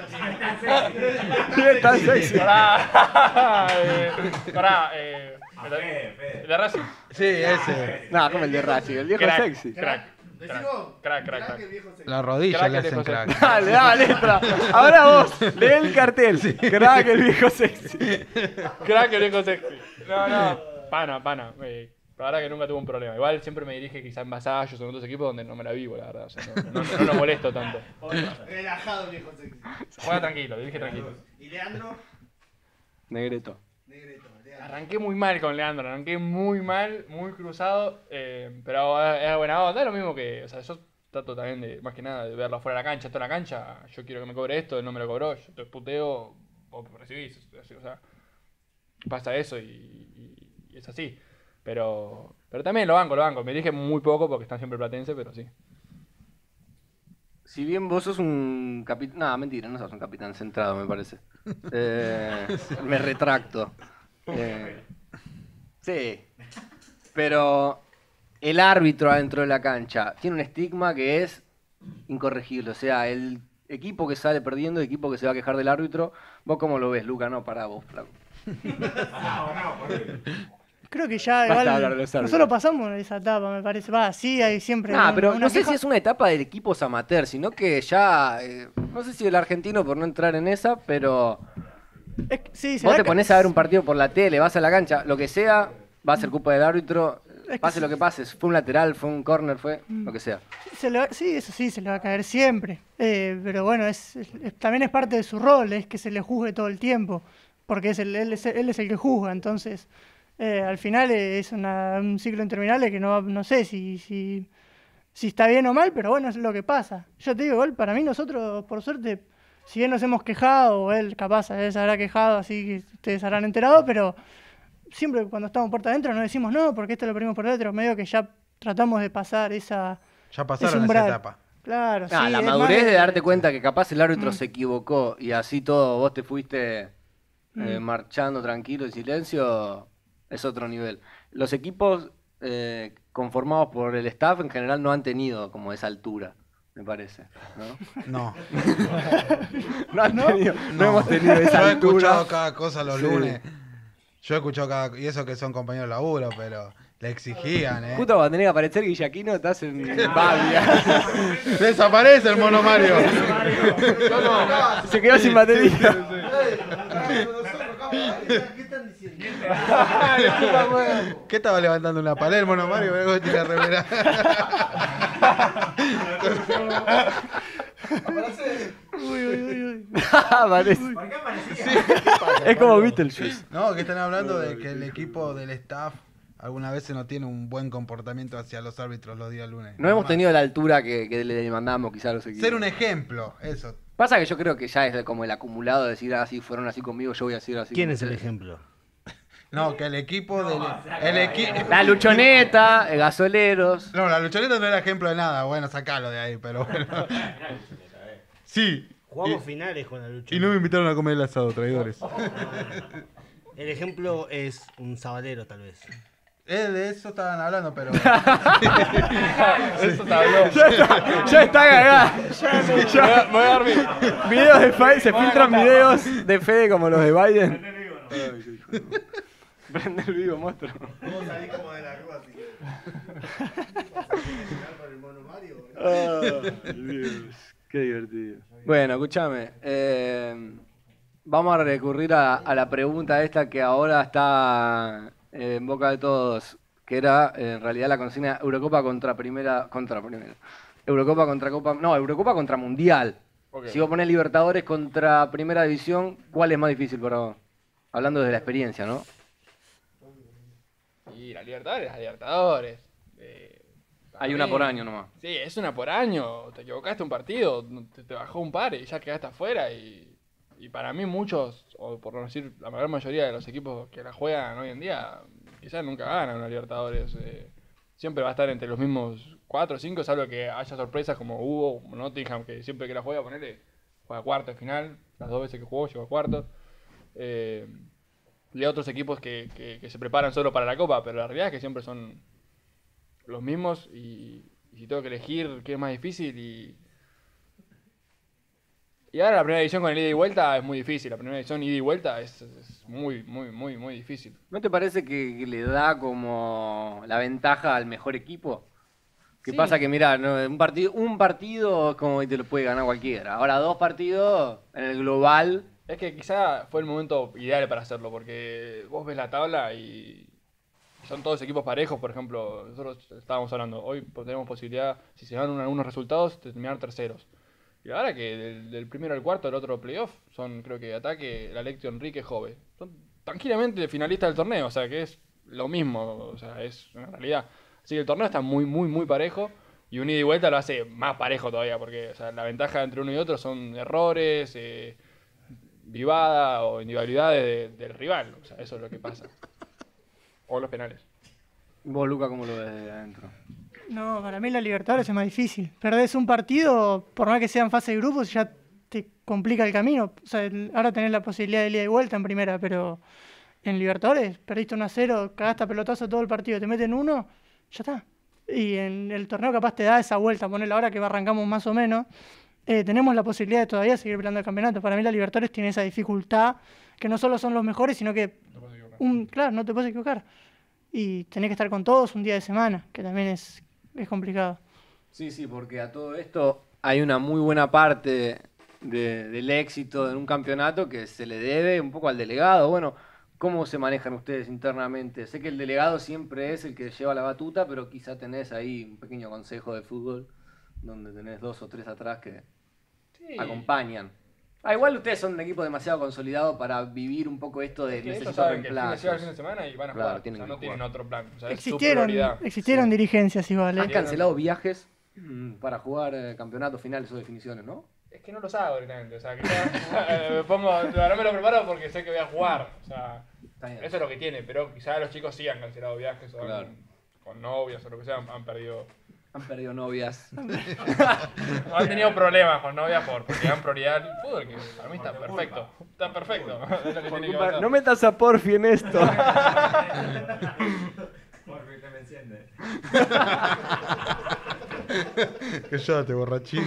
No es tan sexy. Pará, eh, pará, eh, Ah, Fede, Fede. de Racing. Sí, ese. No, como el de Racing, el viejo Crack, sexy. Crack. Decimos, Crack, crack, crack. el viejo sexy. La rodilla Crack le el hacen viejo crack. sexy. Dale, dale, letra. Ahora vos, lee el cartel. Crack, el viejo sexy. Crack el viejo sexy. No, no, pana, pana. Eh, la verdad que nunca tuve un problema. Igual siempre me dirige quizá en Vasallos o en otros equipos donde no me la vivo, la verdad. O sea, no, no, no lo molesto tanto. Relajado el viejo sexy. Juega tranquilo, dirige tranquilo. ¿Y Leandro? Negreto. Negreto, Leandro. Arranqué muy mal con Leandro, arranqué muy mal, muy cruzado, eh, pero es buena onda, es lo mismo que, o sea, yo trato también de, más que nada, de verlo afuera de la cancha, esto en la cancha, yo quiero que me cobre esto, él no me lo cobró, yo te puteo, vos recibís, o sea, pasa eso y, y- y es así, pero, pero también lo banco, lo banco, me dirige muy poco porque están siempre platense, pero sí. Si bien vos sos un capitán... No, mentira, no sos un capitán centrado, me parece. Eh, me retracto. Eh, sí. Pero el árbitro adentro de la cancha tiene un estigma que es incorregible. O sea, el equipo que sale perdiendo, el equipo que se va a quejar del árbitro, ¿vos cómo lo ves, Luca? No, pará vos, flaco. Creo que ya Basta igual hablar de los árbitros. nosotros pasamos esa etapa, me parece. Va, sí, hay siempre Ah, un- pero una no sé queja. si es una etapa de equipos amateur, sino que ya... eh, no sé si el argentino, por no entrar en esa, pero... Es que- sí, se Vos da te ca- pones a ver un partido por la tele, vas a la cancha, lo que sea, va a ser culpa del árbitro, Es que pase sí. lo que pase, fue un lateral, fue un córner, fue lo que sea. se le va- sí, eso sí, se le va a caer siempre. Eh, pero bueno, es, es- es- también es parte de su rol, es que se le juzgue todo el tiempo. Porque es el, él, es, él es el que juzga, entonces eh, al final eh, es una- un ciclo interminable que no, no sé si, si, si está bien o mal, pero bueno, es lo que pasa. Yo te digo, igual para mí nosotros, por suerte, si bien nos hemos quejado, o él capaz, él se habrá quejado, así que ustedes habrán enterado, pero siempre cuando estamos puerta adentro no decimos no, porque esto lo perdimos por dentro, medio que ya tratamos de pasar esa... Ya pasaron esa umbral. etapa. Claro, Ah, sí, la es madurez más de darte cuenta que capaz el árbitro Mm. se equivocó y así todo, vos te fuiste eh, Mm. marchando tranquilo en silencio, es otro nivel. Los equipos eh, conformados por el staff en general no han tenido como esa altura, me parece. ¿No? No. No han tenido, no, hemos tenido esa Yo he altura. escuchado cada cosa los Sí. lunes. Yo he escuchado cada. Y eso que son compañeros de laburo, pero le exigían, ¿eh? Justo cuando tenés que aparecer Guillaquino, estás en Babia. Desaparece el mono Mario. Se quedó sin batería. ¿Qué están diciendo? ¿Qué estaba levantando una pared el mono Mario? Luego tiene remera. Uy, uy, uy, uy. Aparece. ¿Por qué aparecía? Es como Beetlejuice. No, que están hablando de que el equipo del staff algunas veces no tiene un buen comportamiento hacia los árbitros los días lunes. No hemos tenido la altura que, que le demandamos quizá a los equipos. Ser un ejemplo, eso. Pasa que yo creo que ya es como el acumulado de decir, ah, si fueron así conmigo, yo voy a decir así. ¿Quién con es el ustedes. ejemplo? No, que el equipo del... el equi- La luchoneta, el gasoleros. No, la luchoneta no era ejemplo de nada. Bueno, sacalo de ahí, pero bueno. Sí. Jugamos Y- finales con la lucha. Y no me invitaron a comer el asado, traidores. El ejemplo es un sabalero, tal vez. Eh, de eso estaban hablando, pero... Eso te habló. Ya está, ya está cagada. Me voy a- me voy a dormir. Videos de Fede, se Voy a filtran contar. videos de Fede como los de Biden. Prende el vivo, monstruo. Vos salís como de la rúa, así que. Con el mono Mario. Ay, Dios, qué divertido. Bueno, escúchame. eh, vamos a recurrir a, a la pregunta esta que ahora está eh, en boca de todos, que era eh, en realidad la consigna Eurocopa contra primera, contra primera. Eurocopa contra Copa, no, Eurocopa contra Mundial. Ok. Si vos ponés Libertadores contra Primera División, ¿cuál es más difícil para vos? Hablando desde la experiencia, ¿no? Y la Libertadores, la Libertadores. Eh, para Hay una mí- por año nomás. Sí, es una por año. Te equivocaste un partido, te, te bajó un par y ya quedaste afuera. Y, y para mí muchos, o por no decir la mayor mayoría de los equipos que la juegan hoy en día, quizás nunca ganan una Libertadores. eh, siempre va a estar entre los mismos cuatro o cinco, salvo que haya sorpresas como hubo como Nottingham, que siempre que la juega, ponele, juega cuarto final. Las dos veces que jugó, llegó a cuarto. Eh, y hay otros equipos que, que, que se preparan solo para la Copa, pero la realidad es que siempre son los mismos y, y si tengo que elegir qué es más difícil y... Y ahora la primera edición con el ida y vuelta es muy difícil, la primera edición ida y vuelta es, es muy, muy, muy, muy difícil. ¿No te parece que, que le da como la ventaja al mejor equipo? ¿Qué Sí. pasa? Que mirá, no, un partido, un partido como que te lo puede ganar cualquiera. Ahora dos partidos en el global. Es que quizá fue el momento ideal para hacerlo, porque vos ves la tabla y son todos equipos parejos. Por ejemplo, nosotros estábamos hablando, hoy tenemos posibilidad, si se dan algunos resultados, de terminar terceros. Y ahora que del, del primero al cuarto del otro playoff son, creo que Ataque, la Lectio, Enrique, Jove. Son tranquilamente finalistas del torneo, o sea que es lo mismo, o sea, es una realidad. Así que el torneo está muy, muy, muy parejo. Y un ida y vuelta lo hace más parejo todavía, porque o sea, la ventaja entre uno y otro son errores, eh, vivada o individualidades de- del rival. O sea, eso es lo que pasa. O los penales. Vos, Luca, ¿cómo lo ves de adentro? No, para mí la Libertadores es más difícil. Perdés un partido, por más que sea en fase de grupos, ya te complica el camino. O sea, el- ahora tenés la posibilidad de ida y vuelta en primera, pero en Libertadores perdiste uno a cero, cagaste a pelotazo todo el partido, te meten uno, ya está. Y en el torneo capaz te da esa vuelta, poner la hora que arrancamos más o menos. Eh, tenemos la posibilidad de todavía seguir peleando el campeonato. Para mí la Libertadores tiene esa dificultad, que no solo son los mejores, sino que, un, claro, no te puedes equivocar. Y tenés que estar con todos un día de semana, que también es, es complicado. Sí, sí, porque a todo esto hay una muy buena parte de- del éxito en un campeonato que se le debe un poco al delegado. Bueno, ¿cómo se manejan ustedes internamente? Sé que el delegado siempre es el que lleva la batuta, pero quizá tenés ahí un pequeño consejo de fútbol donde tenés dos o tres atrás que Sí. acompañan. Ah, igual ustedes son un equipo demasiado consolidado para vivir un poco esto de Es que ellos necesito saben que el fin de semana, el fin de reemplazos. semana y van a Claro, jugar. tienen o sea, que no tienen jugar. otro plan. O sea, es su Existieron, prioridad. existieron dirigencias igual, ¿eh? ¿Han cancelado viajes mm, para jugar eh, campeonatos finales o definiciones, no? Es que no los hago directamente. O sea, que ya, me pongo, ahora me lo preparo porque sé que voy a jugar. O sea, Está bien. eso es lo que tiene. Pero quizás los chicos sí han cancelado viajes o han- Claro. con novias o lo que sea, han, han perdido. Han perdido novias. No han tenido problemas con novias por, porque dan prioridad al fútbol, que para mí está perfecto. Está perfecto. Es lo que tiene que pasar. No metas a Porfi en esto. Porque usted me enciende. Cállate, borrachín.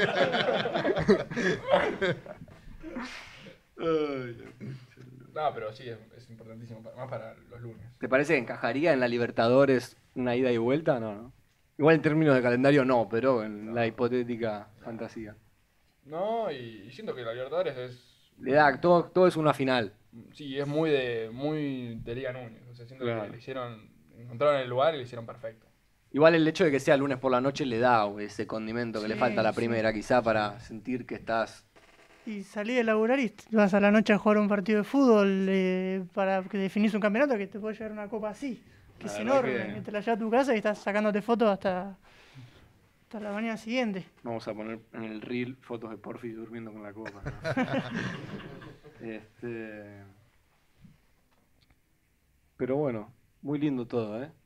No, pero sí, es, es importantísimo, para- más para los lunes. ¿Te parece que encajaría en la Libertadores una ida y vuelta? No, no. Igual en términos de calendario no, pero en la hipotética fantasía. No, y, y siento que la Libertadores es. Le da, todo, todo es una final. Sí, es muy de muy de Liga Núñez. O sea, siento Claro. que le hicieron. Encontraron el lugar y lo hicieron perfecto. Igual el hecho de que sea lunes por la noche le da ese condimento que le Sí, falta a la sí. primera, quizá para sentir que estás y salí de laburar y vas a la noche a jugar un partido de fútbol eh, para que definís un campeonato que te puede llevar una copa así, que La es verdad enorme, que- que te la llevas a tu casa y estás sacándote fotos hasta, hasta la mañana siguiente. Vamos a poner en el reel fotos de Porfi durmiendo con la copa. ¿no? este... Pero bueno, muy lindo todo, ¿eh?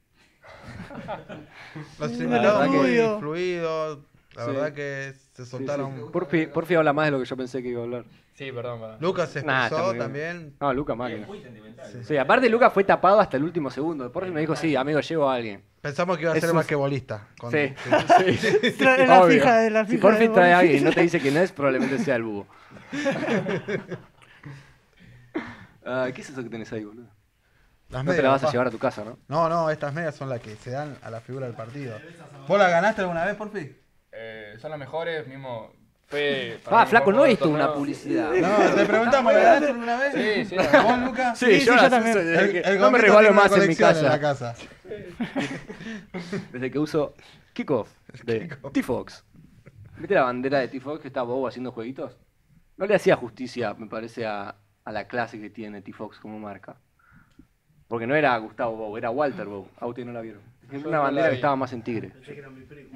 Los Sí, invitados el muy estudio. fluidos. La Sí. verdad que se Sí, soltaron. sí. Porfi, Porfi habla más de lo que yo pensé que iba a hablar. Sí, perdón, perdón. Lucas se Nah, está expresó muy bien. también. No, Luca máquina. Muy sentimental. Sí. Sí, aparte Luca fue tapado hasta el último segundo. Porfi me dijo, sí, amigo, llevo a alguien. Pensamos que iba a Es ser un- basquetbolista. con- Sí, sí. sí. Tra- la Obvio. fija de la Si fija Porfi de trae a Porfi. alguien y no te dice quién es, probablemente sea el búho. Ah, ¿qué es eso que tenés ahí, boludo? Las No te medias, la vas a papá. llevar a tu casa, ¿no? No, no, estas medias son las que se dan a la figura del partido. ¿Vos la ganaste alguna vez, Porfi? Eh, son las mejores, mismo. Fue. Ah, flaco, no es esto esto una publicidad. No, te preguntamos, ¿la ganaste alguna vez? Sí, sí. ¿Vos, Lucas? Sí, Sí, yo, sí, las yo también. uso desde El- que- el no me Gomito resbalo tiene una más en mi colección casa. en la casa. Desde que uso Kickoff de T-Fox. ¿Viste la bandera de T-Fox que está Bow haciendo jueguitos? No le hacía justicia, me parece, a, a la clase que tiene T-Fox como marca. Porque no era Gustavo Bow, era Walter Bow. A usted no la vieron. Es Yo una no bandera la que vi. estaba más en tigre. Pensé que era mi primo.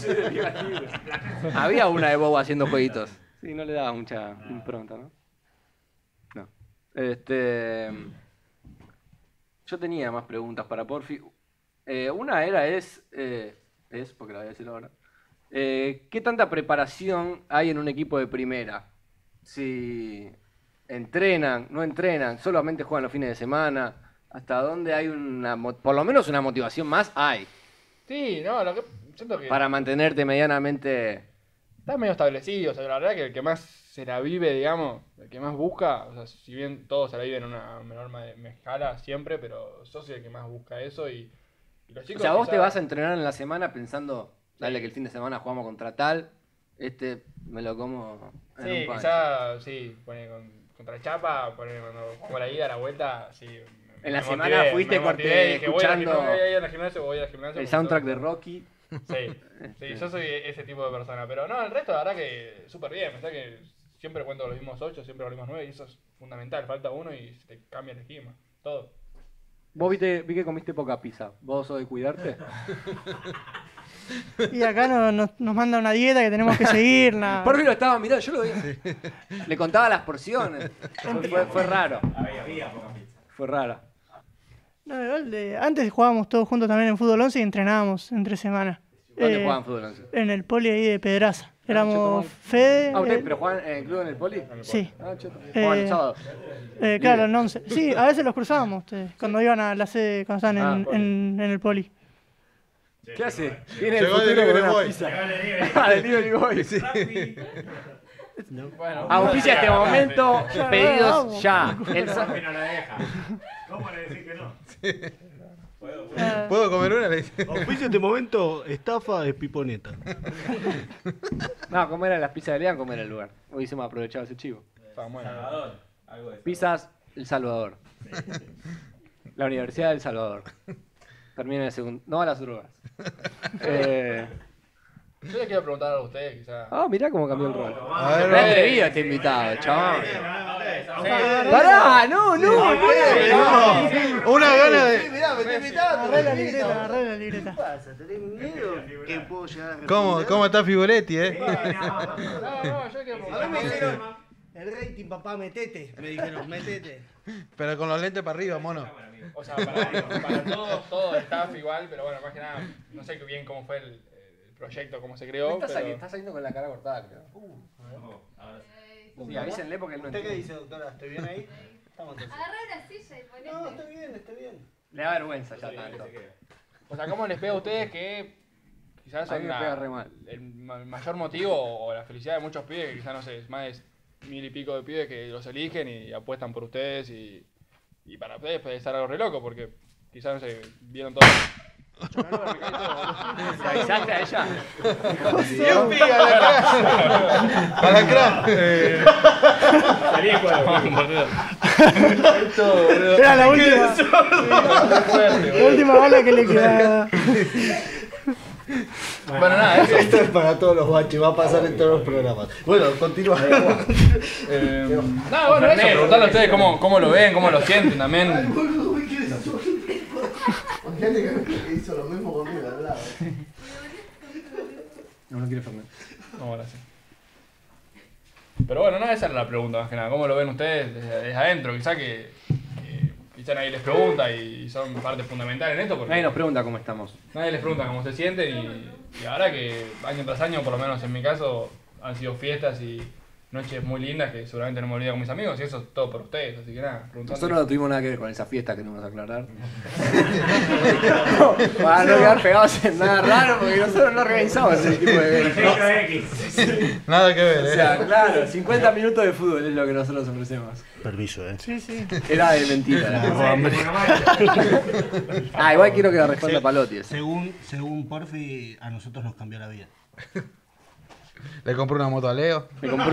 Había una de Bow haciendo jueguitos. Sí, no le daba mucha impronta, ¿no? No. Este. Yo tenía más preguntas para Porfi. Eh, una era, es, eh, es, porque la voy a decir ahora. Eh, ¿Qué tanta preparación hay en un equipo de primera? Si entrenan, no entrenan, solamente juegan los fines de semana. ¿Hasta dónde hay una, mo- por lo menos una motivación más? Hay. Sí, no, lo que. Siento que. Para mantenerte medianamente. Está medio establecido, o sea, la verdad que el que más se la vive, digamos, el que más busca, o sea, si bien todos se la viven en una menor ma- escala siempre, pero yo soy el que más busca eso y, y los O chicos... sea, vos quizá- te vas a entrenar en la semana pensando, dale que el fin de semana jugamos contra tal, este me lo como en Sí, un pan. quizá, sí, pone con- contra Chapa, pone cuando juego la ida, la vuelta, sí. me- En la me semana motivé, fuiste me corte- motivé y dije, voy al escuchando gimnasio, voy a ir al gimnasio, voy al gimnasio. El porque soundtrack tengo- de Rocky. Sí, sí, yo soy ese tipo de persona. Pero no, el resto, la verdad que súper bien. Pensá que siempre cuento los mismos ocho, siempre los mismos nueve, y eso es fundamental. Falta uno y se te cambia el esquema. Todo. Vos viste, vi que comiste poca pizza. ¿Vos sos de cuidarte? Y acá no- nos, nos manda una dieta que tenemos que seguirla. Por mí lo estaba mirando, yo lo vi. Le contaba las porciones. Fue, fue- fue raro. Había, había poca pizza. Fue rara. No, igual de- antes jugábamos todos juntos también en fútbol once y entrenábamos entre semana. ¿Dónde Eh, jugaban fútbol once? En el poli ahí de Pedraza. Éramos tomá. Fede. Ah, ¿ustedes eh, pero juegan en el club en el poli? Sí. Ah, cheto. Juegan el Eh, sábado. eh, claro, en once. Sí, a veces los cruzábamos ustedes, cuando iban a la sede, cuando estaban Ah, en, poli. en- en el poli. ¿Qué hace? Viene el Llegó el futuro con delivery una boy. pizza. Ah, delivery boy. Bueno, Auspicia este momento, Ya, pedidos vamos. ya. El sa- Porfi no la deja. ¿Cómo le decís que no? ¿Puedo? Ah, ¿Puedo comer una? Le dice. Oficio de momento, estafa de piponeta. No, ¿cómo era las pizzas de Lean? ¿Cómo era el lugar? Hubiésemos aprovechado ese chivo. está bueno. Salvador. Algo de eso. Pizzas El Salvador. La Universidad del Salvador. Termina en el segundo. No a las drogas. Eh... Yo les quiero preguntar a ustedes, quizás. Ah, mirá cómo cambió el rol. A ver, Re vamos. atrevido este invitado, chabón. Sí. Pará, no, no, no. No, una gana de. Mirá, me estoy invitando. agarré la libreta, agarré la libreta. ¿Qué pasa? ¿Tenés miedo? ¿Qué puedo llegar a ¿Cómo, responder? ¿Cómo está Figuretti, eh? No, no, yo quiero A mí me preguntar. dijeron, el rating, papá, metete. Me dijeron, metete. Pero con los lentes para arriba, mono. O sea, para, para todos, todo el staff igual, pero bueno, más que nada, no sé bien cómo fue el, el proyecto, cómo se creó. Estás, pero... aquí- estás saliendo con la cara cortada, creo. Sí, avísenle porque él no ¿Usted qué entiende. dice, doctora? ¿Estoy bien ahí? Estamos entonces. Agarra una silla y ponete. No, estoy bien, estoy bien. Le da vergüenza ya tanto. O sea, ¿cómo les pega a ustedes que quizás A mí son me la- pega re mal. el ma- mayor motivo o la felicidad de muchos pibes que quizás, no sé, es más de mil y pico de pibes que los eligen y apuestan por ustedes y, y para ustedes puede estar algo re loco porque quizás, no sé, vieron todo. ¿Le avisaste a ella? ¡Yupi! ¡Alacrán! Eh, Salí en cuadro. Era la última, la última bala que le quedaba. Bueno, nada, eso. Esto es para todos los baches, va a pasar en todos los programas. Bueno, continúa. Eh, nada, bueno, eso, preguntarle a ustedes cómo, cómo lo ven, cómo lo sienten también. Fíjate que hizo lo mismo conmigo al lado. No, no quiere Fernet. No, gracias. Pero bueno, nada, esa era la pregunta más que nada. ¿Cómo lo ven ustedes desde, desde adentro? Quizá que, que quizá nadie les pregunta y son parte fundamental en esto. Porque Nadie nos pregunta cómo estamos. nadie les pregunta cómo se sienten y, y ahora que año tras año, por lo menos en mi caso, han sido fiestas y noches muy lindas que seguramente no me olvido con mis amigos y eso es todo por ustedes, así que nada, preguntando. Nosotros no tuvimos nada que ver con esa fiesta que no vamos a aclarar. Para no quedar pegados en nada raro, porque nosotros no organizamos ese tipo de eventos. Nada que ver, O eh. sea, claro, cincuenta minutos de fútbol es lo que nosotros ofrecemos. Permiso, eh. Sí, sí. Era de mentira. Ah, igual quiero que la responda Palotti. ese. Según, según Porfi, a nosotros nos cambió la vida. Le compré una moto a Leo. Me compré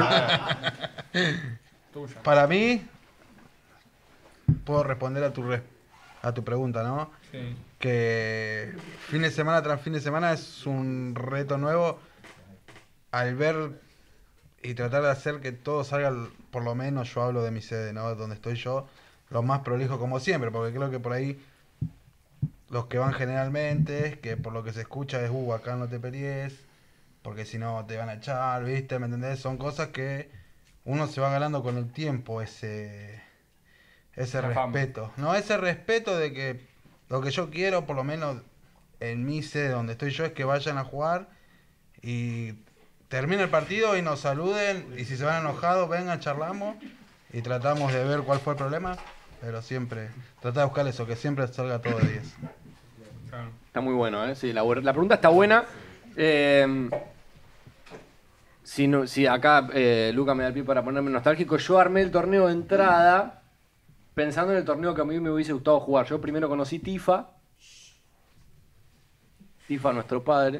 Tuya. Para mí, puedo responder a tu, re- a tu pregunta, ¿no? Sí. Que fin de semana tras fin de semana es un reto nuevo al ver y tratar de hacer que todo salga, por lo menos yo hablo de mi sede, ¿no? Donde estoy yo, lo más prolijo como siempre, porque creo que por ahí los que van generalmente, que por lo que se escucha es, uh, acá no te pelees, porque si no te van a echar, ¿viste? ¿Me entendés? Son cosas que uno se va ganando con el tiempo, ese, ese La fama. respeto. No, ese respeto de que lo que yo quiero, por lo menos en mi sede donde estoy yo, es que vayan a jugar y termine el partido y nos saluden, y si se van enojados, vengan, charlamos y tratamos de ver cuál fue el problema, pero siempre, tratar de buscar eso, que siempre salga todo de diez. Claro. Está muy bueno, ¿eh? Sí, la, la pregunta está buena. Eh, si, no, si acá eh, Luca me da el pie para ponerme nostálgico, yo armé el torneo de entrada pensando en el torneo que a mí me hubiese gustado jugar. Yo primero conocí Tifa. Tifa, nuestro padre.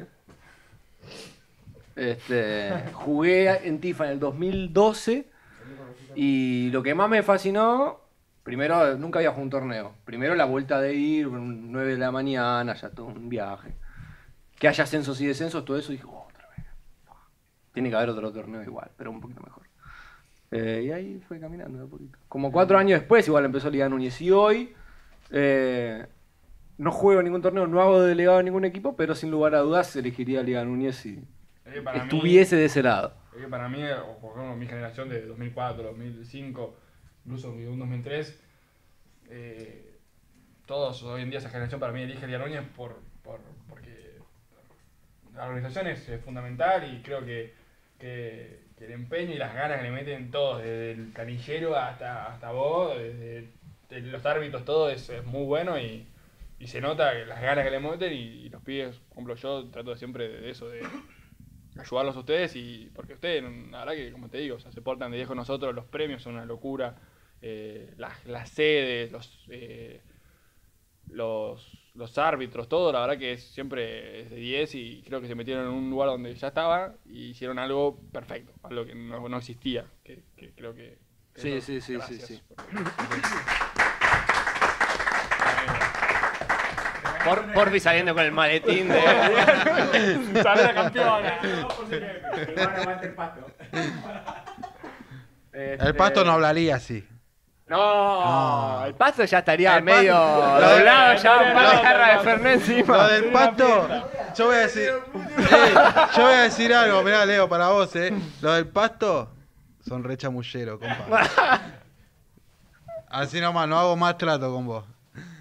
Este, jugué en Tifa en el dos mil doce y lo que más me fascinó, primero, nunca había jugado un torneo. Primero la vuelta de ir, nueve de la mañana, ya todo un viaje. Que haya ascensos y descensos, todo eso, dije, oh, otra vez. Tiene que haber otro torneo igual, pero un poquito mejor. Eh, y ahí fue caminando de a poquito. Como cuatro años después, igual empezó Liga Núñez. Y hoy eh, no juego ningún torneo, no hago de delegado en ningún equipo, pero sin lugar a dudas elegiría Liga Núñez si Es que para mí- estuviese de ese lado. Es que para mí, o por ejemplo, mi generación de dos mil cuatro, dos mil cinco, incluso mi dos mil tres, eh, todos hoy en día esa generación para mí elige Liga Núñez por, por, porque la organización es, es fundamental y creo que, que, que el empeño y las ganas que le meten todos, desde el canillero hasta, hasta vos, desde, desde los árbitros, todo es, es muy bueno y, y se nota que las ganas que le meten y, y los pibes, por ejemplo, yo trato de siempre de eso, de ayudarlos a ustedes y porque ustedes, la verdad que como te digo, o sea, se portan de diez con nosotros, los premios son una locura, eh, las, las sedes, los, eh, los los árbitros, todo, la verdad que es siempre es de diez y creo que se metieron en un lugar donde ya estaba y hicieron algo perfecto, algo que no, no existía, que, que creo que... Sí, eso, sí, sí, gracias sí, sí. por- Por, Porfi saliendo con el maletín de... ¡Sale la campeona! El Pasto no hablaría así. No, No. el Pasto ya estaría El medio Pasto- doblado, ya un par de No, jarras de no, Fernet encima. Lo del Pasto, yo voy a decir, eh, yo voy a decir algo, mirá Leo, para vos, eh. Lo del Pasto, son re chamullero, compa. Así nomás, no hago más trato con vos.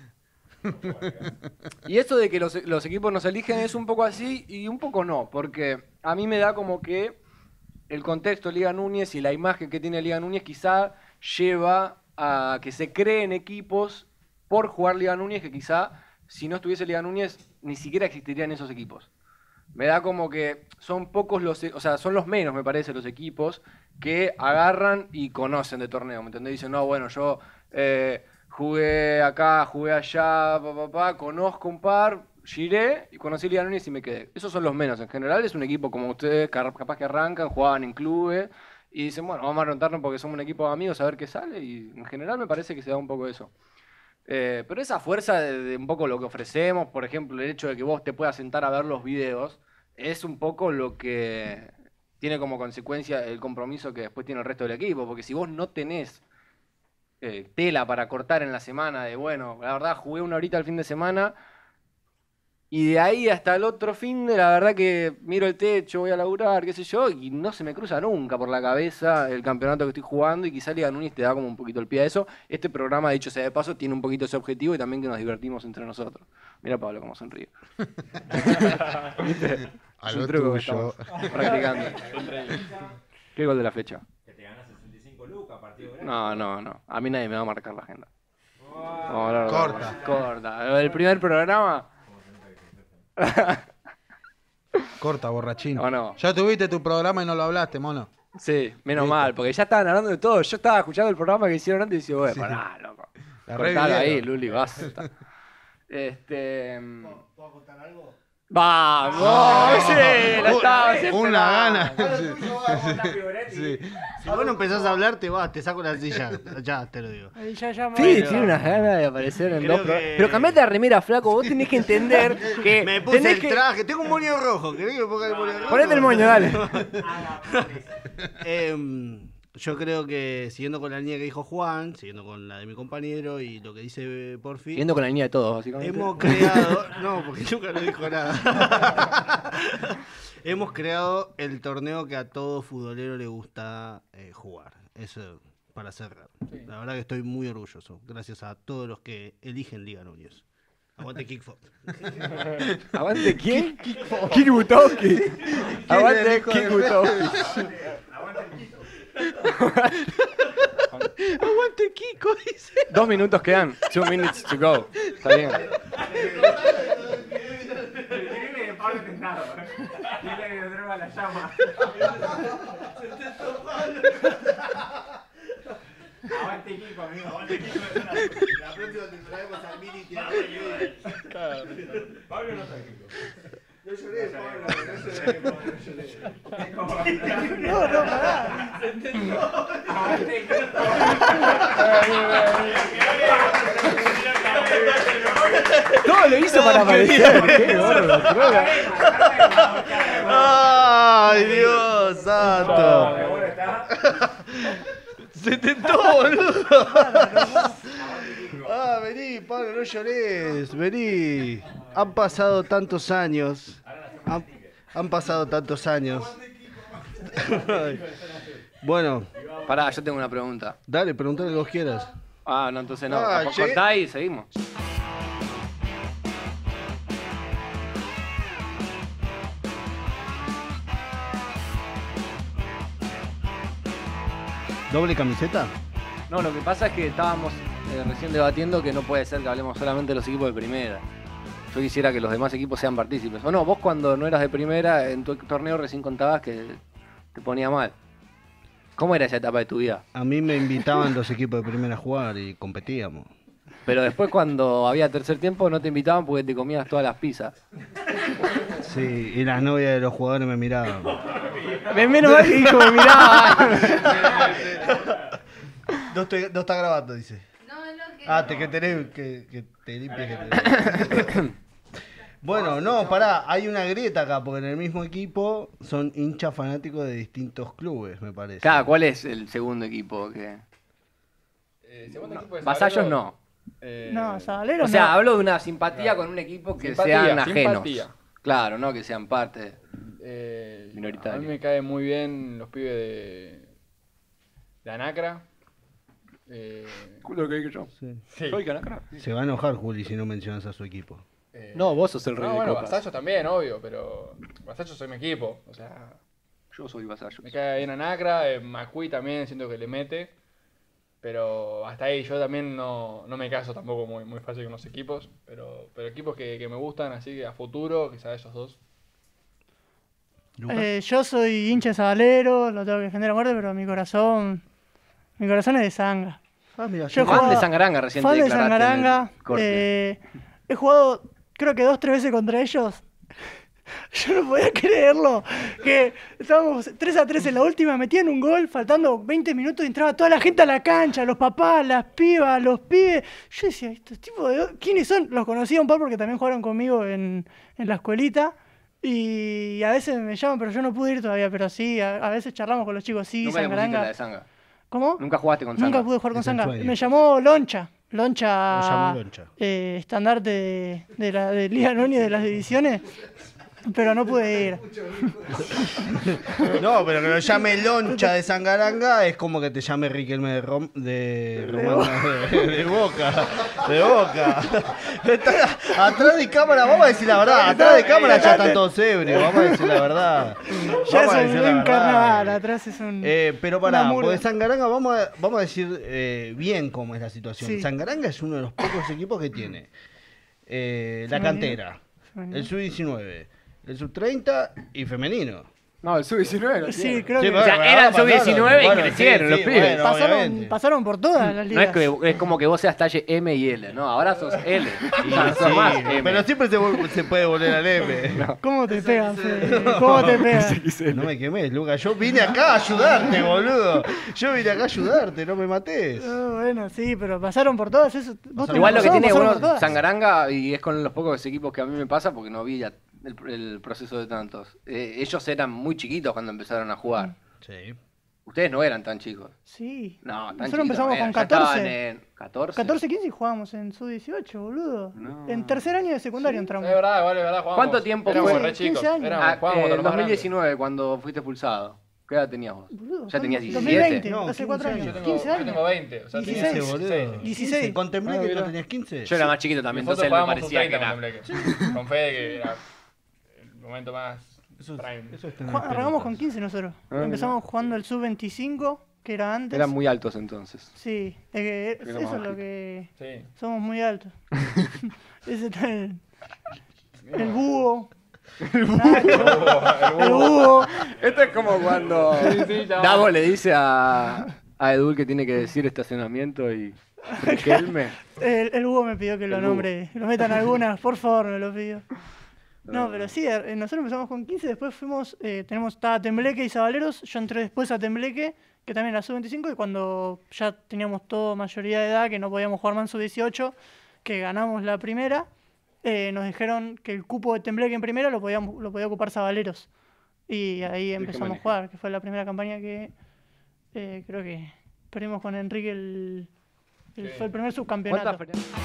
Y eso de que los, los equipos nos eligen es un poco así y un poco no, porque a mí me da como que el contexto de Liga Núñez y la imagen que tiene Liga Núñez quizá lleva a que se creen equipos por jugar Liga Núñez que quizá si no estuviese Liga Núñez ni siquiera existirían esos equipos. Me da como que son pocos los, o sea, son los menos, me parece, los equipos que agarran y conocen de torneo, ¿me entendés? Dicen, no, bueno, yo eh, jugué acá, jugué allá, pa, pa, pa, conozco un par, giré y conocí Liga Núñez y me quedé. Esos son los menos. En general es un equipo como ustedes, car- capaz que arrancan, jugaban en clubes y dicen, bueno, vamos a arrancarnos porque somos un equipo de amigos a ver qué sale y en general me parece que se da un poco eso. Eh, pero esa fuerza de, de un poco lo que ofrecemos, por ejemplo, el hecho de que vos te puedas sentar a ver los videos, es un poco lo que tiene como consecuencia el compromiso que después tiene el resto del equipo. Porque si vos no tenés eh, tela para cortar en la semana de, bueno, la verdad jugué una horita el fin de semana y de ahí hasta el otro fin de la verdad que miro el techo, voy a laburar, qué sé yo, y no se me cruza nunca por la cabeza el campeonato que estoy jugando y quizá Liga Nunis te da como un poquito el pie a eso. Este programa, dicho sea de paso, tiene un poquito ese objetivo y también que nos divertimos entre nosotros. Mira Pablo cómo sonríe. ¿Viste? A Es lo un truco que tuyo. estamos practicando. ¿Qué gol de la fecha? Que te ganas sesenta y cinco lucas, partido grande. No, no, no. A mí nadie me va a marcar la agenda. Vamos a hablar- Corta. Corta. El primer programa. Corta, borrachín. No, no. Ya tuviste tu programa y no lo hablaste, mono. Sí, menos Listo. mal, porque ya estaban hablando de todo. Yo estaba escuchando el programa que hicieron antes y decía, bueno, Sí. pará, loco. La Cortalo ahí, revivieron. Luli, basta. Este. mm, ¿Puedo contar algo? ¡Vamos! No. Sí, la estaba Una gana. Sí. Si vos no empezás a hablar, te vas, te saco la silla. Ya, te lo digo. Ahí ya, ya me Sí, voy. tiene unas ganas de aparecer en Creo dos pro- que- Pero cambiate la remera, flaco. Vos tenés que entender que. Me puse tenés el que... traje, tengo un moño rojo. ¿Querés que me ponga el moño rojo? Ponete el moño, dale. Em, yo creo que siguiendo con la línea que dijo Juan, siguiendo con la de mi compañero y lo que dice eh, Porfi, Siguiendo con la línea de todos, básicamente. hemos creado. No, porque nunca lo dijo nada. Hemos creado el torneo que a todo futbolero le gusta eh, jugar. Eso para cerrar. La verdad que estoy muy orgulloso. Gracias a todos los que eligen Liga Núñez. Aguante Kickfoot. ¿Aguante quién? Kik Butowski. Aguante Kik Butowski. Aguante Kiko, dice. Dos minutos quedan. Two minutes to go. Está bien. Escribe de Pablo Tentado. Dile que lo droga la llama. Aguante Kiko, amigo. Aguante Kiko. La próxima te traemos al mini que Pablo no sabe Kiko. No lloré, Pablo, no lloré, Pablo, no lloré. No, no, pará. Aguante Kiko. Todo lo hizo para aparecer. Qué gordo, droga. ¡Ay, Dios santo! Se tentó, boludo. Ah, vení, Pablo, no llores. Vení. Han pasado tantos años. Han, han pasado tantos años. Bueno, Pará, yo tengo una pregunta. dale, preguntale lo que vos quieras. Ah, no, entonces no. Ah, Capaz llegué- cortá y seguimos. ¿Doble camiseta? No, lo que pasa es que estábamos eh, recién debatiendo que no puede ser que hablemos solamente de los equipos de primera. Yo quisiera que los demás equipos sean partícipes. O no, vos cuando no eras de primera, en tu torneo recién contabas que te ponía mal. ¿Cómo era esa etapa de tu vida? A mí me invitaban los equipos de primera a jugar y competíamos. Pero después cuando había tercer tiempo no te invitaban porque te comías todas las pizzas. Sí, y las novias de los jugadores me miraban. Menos mal que dijo me miraba. No, estoy- no está grabando, dice. No, no, que. Ah, te que tenés que, que te limpies. Que te... Bueno, no, pará, hay una grieta acá, porque en el mismo equipo son hinchas fanáticos de distintos clubes, me parece. Claro, ¿cuál es el segundo equipo? que Eh, segundo equipo de Vasallos Sabalero, no. eh, No, Sabalero O sea, no. hablo de una simpatía con un equipo que Simpatía, sean ajenos. simpatía. Claro, no que sean parte. eh, Minoritario. A mí me caen muy bien los pibes de, de Anacra. Eh, Culo que dije yo. Sí. sí. Soy Canacra. Se va a enojar Juli si no mencionas a su equipo. Eh, No, vos sos el rey no, de bueno, copas. Vasallos también, obvio, pero Vasallos soy mi equipo. O sea, Yo soy Vasallos. me cae bien Anacra, eh, Macui también siento que le mete. Pero hasta ahí yo también no, no me caso tampoco muy, muy fácil con los equipos. Pero, pero equipos que, que me gustan, así que a futuro, quizás esos dos. ¿Lucas? Eh, yo soy hincha de Sabalero, lo tengo que defender a muerte, pero mi corazón. Mi corazón es de Sanga. Ah, mira, Yo yo- Fan jugaba- de Sangaranga recién te Fan de declaraste en el Sangaranga. corte. eh, he jugado, creo que dos, tres veces contra ellos. Yo no podía creerlo. Que estábamos tres a tres en la última, metían un gol, faltando veinte minutos y entraba toda la gente a la cancha, los papás, las pibas, los pibes. Yo decía, ¿estos tipos de quiénes son? Los conocía un par porque también jugaron conmigo en, en la escuelita. Y a veces me llaman, pero yo no pude ir todavía. Pero sí, a, a veces charlamos con los chicos. Sí, Nunca le pusiste Sangaranga. la de Zanga. ¿Cómo? Nunca jugaste con Zanga. Nunca pude jugar con Es el Zanga. sueño. Me llamó Loncha. Loncha, Lo llamó Loncha. eh, estandarte de, de la de Liga Noni de las divisiones, pero no pude ir. No, pero que lo llame Loncha de Sangaranga es como que te llame Riquelme de, Rom, de, Román- de, de Boca. De Boca. Está atrás de cámara, vamos a decir la verdad. Atrás de cámara ya están todos ebrios, vamos a decir la verdad. Ya Vamos a es decir un la buen verdad. carnaval, atrás es un... Eh, pero una pará, murga. porque Sangaranga, vamos a, vamos a decir eh, bien cómo es la situación. Sí. Sangaranga es uno de los pocos equipos que tiene eh, la Femenino. cantera, Femenino. el sub diecinueve, el sub treinta y femenino. No, el sub diecinueve lo Sí, tiene. creo Sí, que bueno, O sea, bueno, eran pasaron. sub diecinueve y Bueno, crecieron sí, los sí, pibes. bueno, pasaron, obviamente. pasaron por todas las No es ligas. que es como que vos seas talle M y L, ¿no? Ahora sos L. Sí, Ya no sos más sí, M. pero siempre se, vol- se puede volver al M. ¿Cómo te pegan, Fede? ¿Cómo te pegan? No me quemes, Lucas. Yo vine acá a ayudarte, boludo. Yo vine acá a ayudarte, no me mates. Oh, bueno, sí, pero pasaron por todas. Eso, vos Igual lo que pasaron, tiene pasaron bueno por todas. Sangaranga, y es con los pocos equipos que a mí me pasa, porque no vi ya el, el proceso de tantos. Eh, ellos eran muy chiquitos cuando empezaron a jugar. Sí. Ustedes no eran tan chicos. Sí. No, tan Nosotros chiquitos empezamos no eran. con Ya estaban catorce. en catorce. catorce, quince y jugábamos en sub dieciocho, boludo. No. En tercer año de secundaria entramos. Es verdad, igual es verdad, jugamos. ¿Cuánto tiempo Éramos fue? re chicos. quince años. Éramos, Ah, jugábamos eh, contra en los más dos mil grandes. diecinueve, cuando fuiste expulsado. ¿Qué edad tenías vos? Boludo, Ya tenías ¿cuándo? diecisiete. dos mil veinte, No, hace cuatro quince años. Yo tengo, quince yo años. tengo veinte. O sea, dieciséis. tenía boludo. dieciséis. Contemplé Ah, que mirá. no tenías quince. Yo era más chiquito también, Nosotros entonces me jugábamos parecía que sub era... treinta con Tembleque. Con Fede, que era el momento más Eso es, prime. eso es tener Ju- Arrancamos pelotas. con quince nosotros. Ah, Empezamos jugando el sub veinticinco, que era antes. Eran muy altos entonces. Sí, es que Era eso más es lo bajito. que... Sí. Somos muy altos. Ese está el, el búho. Nacho, el búho. Esto es como cuando Sí, sí, ya va. Davo le dice a, a Edul que tiene que decir estacionamiento y Riquelme. El, el búho me pidió que lo El búho. nombre, lo metan algunas, por favor, me lo pidió. No, pero sí, eh, nosotros empezamos con quince, después fuimos, eh, tenemos, estaba Tembleque y Zabaleros, yo entré después a Tembleque, que también era sub veinticinco, y cuando ya teníamos toda mayoría de edad, que no podíamos jugar más en sub dieciocho, que ganamos la primera, eh, nos dijeron que el cupo de Tembleque en primera lo, podíamos, lo podía ocupar Zabaleros. Y ahí empezamos maneje. a jugar, que fue la primera campaña que eh, creo que perdimos con Enrique el, el- Sí. fue el primer subcampeonato. ¿Cuántas peleas?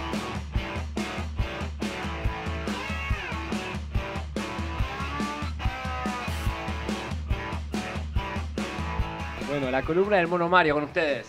Bueno, la columna del Mono Mario con ustedes.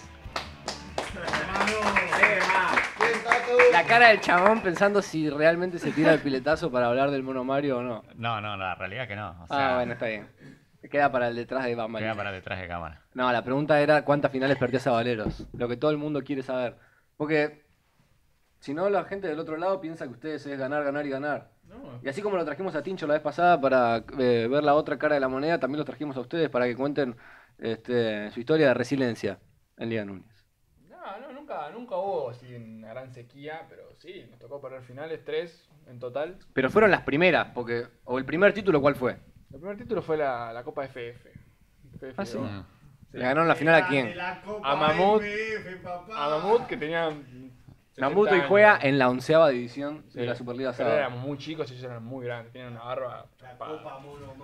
La cara del chabón pensando si realmente se tira el piletazo para hablar del Mono Mario o no. No, no, la realidad que no. O sea, Ah, bueno, está bien. Queda para el detrás de Bamba. queda para detrás de cámara. No, la pregunta era cuántas finales perdió Zabaleros. Lo que todo el mundo quiere saber. Porque si no, la gente del otro lado piensa que ustedes es ganar, ganar y ganar. Y así como lo trajimos a Tincho la vez pasada para eh, ver la otra cara de la moneda, también lo trajimos a ustedes para que cuenten este, su historia de resiliencia en Liga Núñez. No, no, nunca, nunca hubo así una gran sequía, pero sí, nos tocó perder finales, tres en total. Pero fueron las primeras, porque. O el primer título, ¿cuál fue? El primer título fue la, la Copa F F. F F Ah, sí. dos. Mm. ¿Le ganaron la final a quién? A Mamut, a Mamut que tenían Namuto y sesenta juega años. en la onceava división de Sí, la Superliga pero Sábado. éramos muy chicos y ellos eran muy grandes, tenían una barba chupada.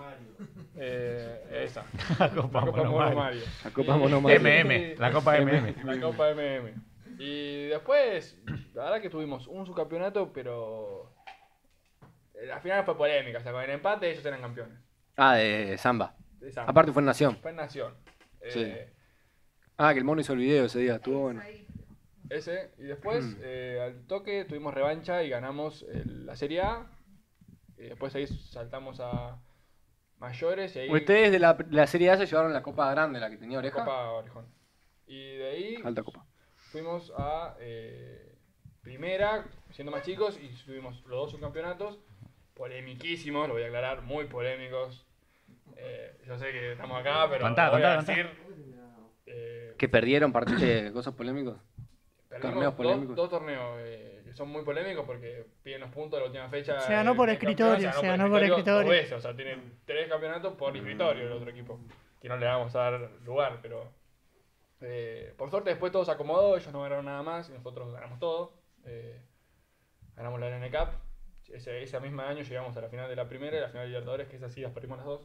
Eh, esa. La Copa La Copa Mono Mono Mario. Mario. La Copa Y- Mono Mario. M M, la Copa M M. La Copa M M. Y después, la verdad que tuvimos un subcampeonato, pero la final fue polémica. O sea, con el empate ellos eran campeones. Ah, de Samba. De Samba. Aparte fue en Nación. Fue en Nación. Sí. Eh, Ah, que el mono hizo el video ese día, estuvo bueno. Ese. Y después, Mm. eh, al toque, tuvimos revancha y ganamos el- la Serie A. Y después ahí saltamos a mayores y ahí Ustedes de la, de la Serie A se llevaron la Copa Grande, la que tenía oreja. Copa Orejón. Y de ahí Alta copa. fuimos a eh, primera, siendo más chicos, y tuvimos los dos subcampeonatos, polemiquísimos, lo voy a aclarar, muy polémicos. Eh, yo sé que estamos acá, pero Contá, lo voy contá, a contá. decir. Eh, ¿Que perdieron partidos de cosas polémicos? perdimos torneos dos- polémicos. Dos, torneos, eh, que son muy polémicos porque piden los puntos de la última fecha. Se ganó del- por del escritorio, campeón, se ganó por escritorio. dos veces, o sea, tienen tres campeonatos por escritorio el otro equipo, que no le vamos a dar lugar, pero eh, por suerte después todo se acomodó, ellos no ganaron nada más y nosotros ganamos todo. Eh, ganamos la L N Cup, ese, ese mismo año llegamos a la final de la primera y la final de Libertadores, que esas sí las perdimos las dos.